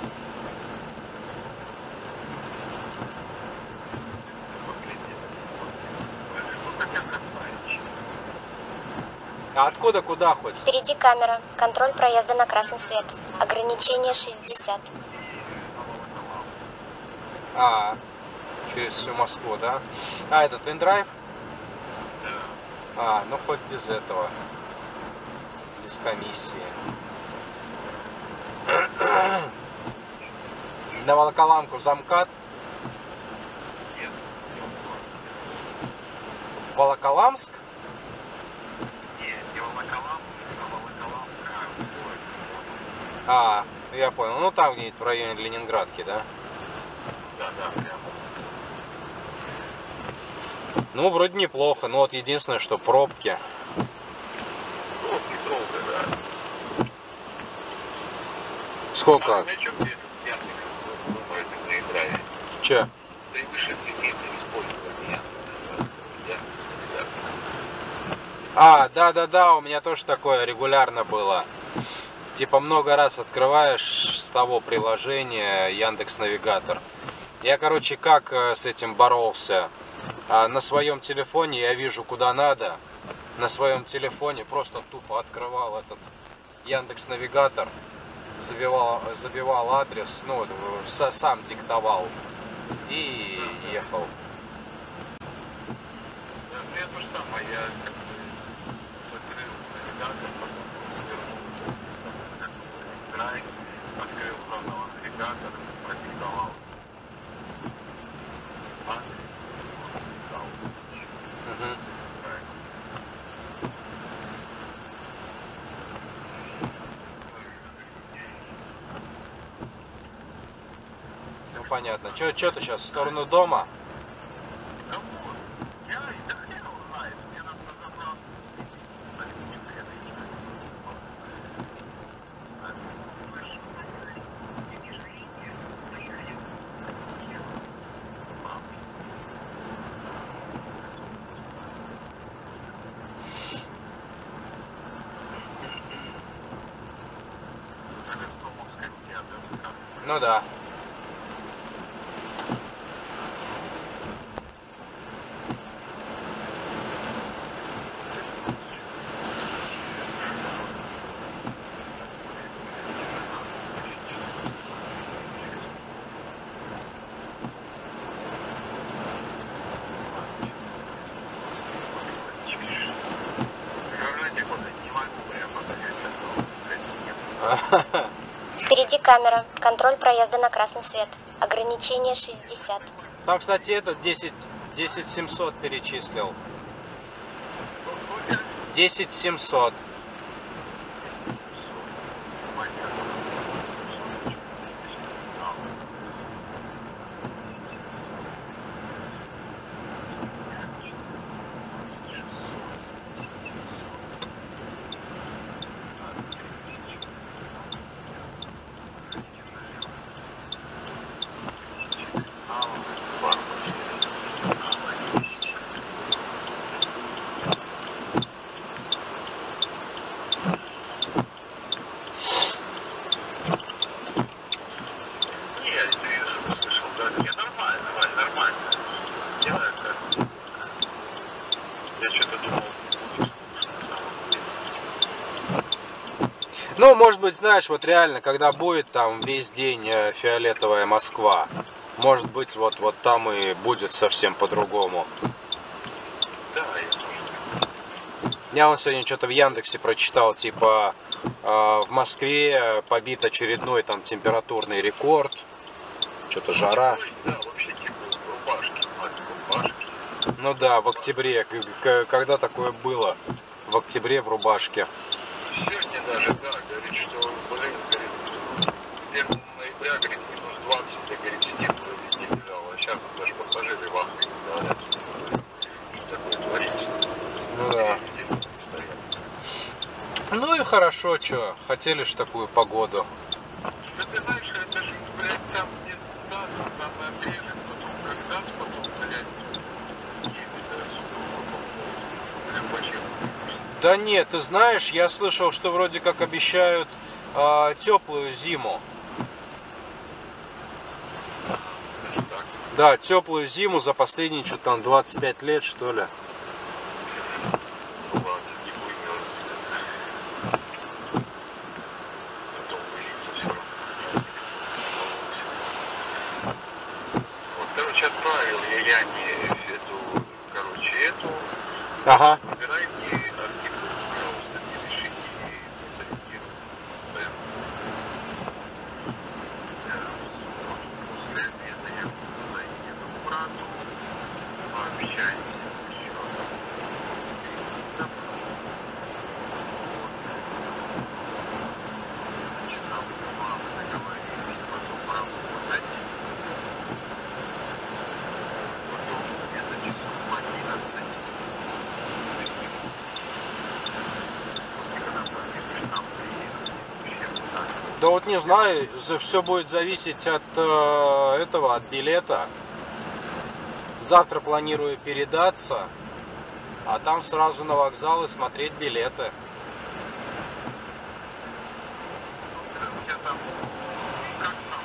А откуда куда хоть? Впереди камера. Контроль проезда на красный свет. Ограничение шестьдесят. А, через всю Москву, да? А, это Twin Drive? А, ну хоть без этого. Без комиссии. На Волоколамку замкат? Волоколамск? А, я понял. Ну там где-нибудь в районе Ленинградки, да? Да, да, прямо. Ну, вроде неплохо. Но вот единственное, что пробки. Пробки долго, да. Сколько? А на чем ты Яндекс думает на драйве? Че? Превыше лимита использования Яндекс. А, да-да-да, у меня тоже такое регулярно было. Типа много раз открываешь с того приложения Яндекс.Навигатор. Я, короче, как с этим боролся? На своем телефоне я вижу, куда надо. На своем телефоне просто тупо открывал этот Яндекс.Навигатор, забивал, забивал адрес, ну, сам диктовал и ехал. Я то же самое, я как бы закрыл навигатор, потом вернулся, драйв, открыл заново навигатор, продиктовал адрес, продиктовал. Угу. Ну понятно. Че, че ты сейчас в сторону дома? Ну да. Впереди камера. Контроль проезда на красный свет. Ограничение шестьдесят. Там, кстати, этот десять семьсот перечислил. десять семьсот. Ну, может быть, знаешь, вот реально, когда будет там весь день фиолетовая Москва, может быть, вот, вот там и будет совсем по-другому. Я вон сегодня что-то в Яндексе прочитал, типа, э, в Москве побит очередной там температурный рекорд, что-то жара. Ну да, в октябре, когда такое было, в октябре в рубашке. Сегодня даже, да, говорит, что, блин, говорит, первого ноября, говорит, минус двадцать, я, говорит, снег везде лежал, а сейчас даже пассажиры в Африке говорят, что такое творится. Ну да. Ну и хорошо, что, хотели ж такую погоду. Да ты знаешь, это же, блядь, там нет стаса, там обрежет, потом когда потом, блядь, едет, прям вообще. Да нет, ты знаешь, я слышал, что вроде как обещают э, теплую зиму. Да, теплую зиму за последние что-то там двадцать пять лет, что ли. Вот, короче, отправил я Яне эту, короче, эту. Ага. Выбирай мне артикул, пожалуйста, не решите и сориентируйте. После обеда я заеду к брату, пообщаемся еще там. Да вот не знаю, все будет зависеть от э, этого, от билета. Завтра планирую передаться, а там сразу на вокзал и смотреть билеты. Я там, как там,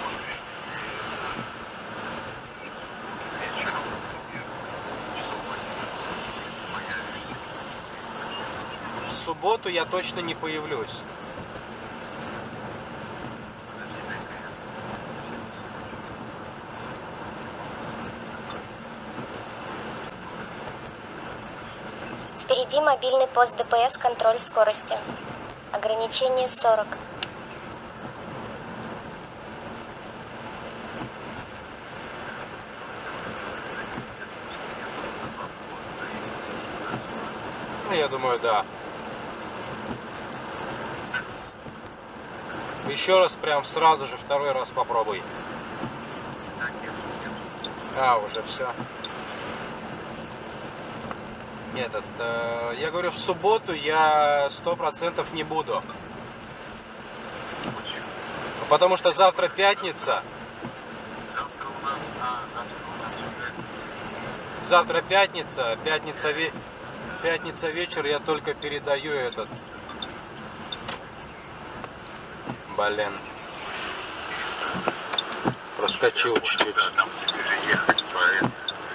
вечером, В субботу я точно не появлюсь. Впереди мобильный пост ДПС, контроль скорости. Ограничение сорок. Ну, я думаю, да. Еще раз, прям сразу же, второй раз попробуй. А, уже все. Этот, э, я говорю, в субботу я сто процентов не буду. Потому что завтра пятница. завтра у нас, а, завтра у нас уже Завтра пятница, пятница, ве... пятница вечер, я только передаю этот. Блин. Проскочил чуть-чуть. нам теперь ехать по этому.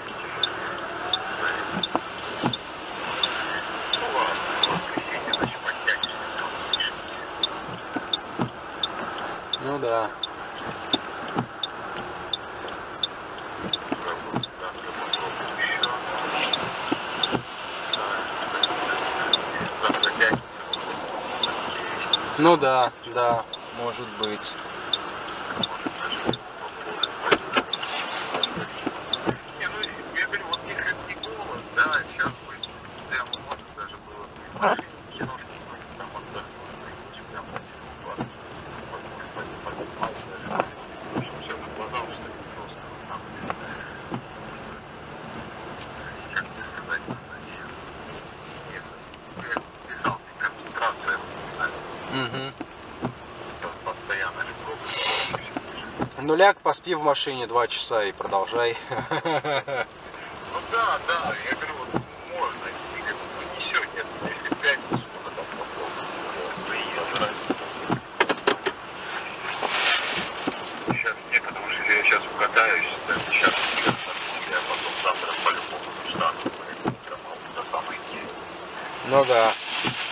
Ну ладно, в воскресенье, значит, подтягиваемся. Ну да. Завтра попробуем еще. Завтра пятница. Ну да, да, может быть. Не, ну, я говорю, вот не не голод, да, сейчас бы прям можно даже было бы в машине киношки какой-нибудь там отдохнуть, прям двадцать поднимать даже, чтобы все на глаза устать просто, там, как бы сказать, на сути, я писал, концентрация, Угу. постоянно же пробую. Ну ляг, поспи в машине два часа и продолжай. Ну да, да, я говорю, вот можно, или ну, не сегодня, если пятницу, то потом попробуем приезжать. Сейчас нет, потому что я сейчас укатаюсь, да, сейчас я потом завтра по-любому встану, утром, а до самой недели. Ну да.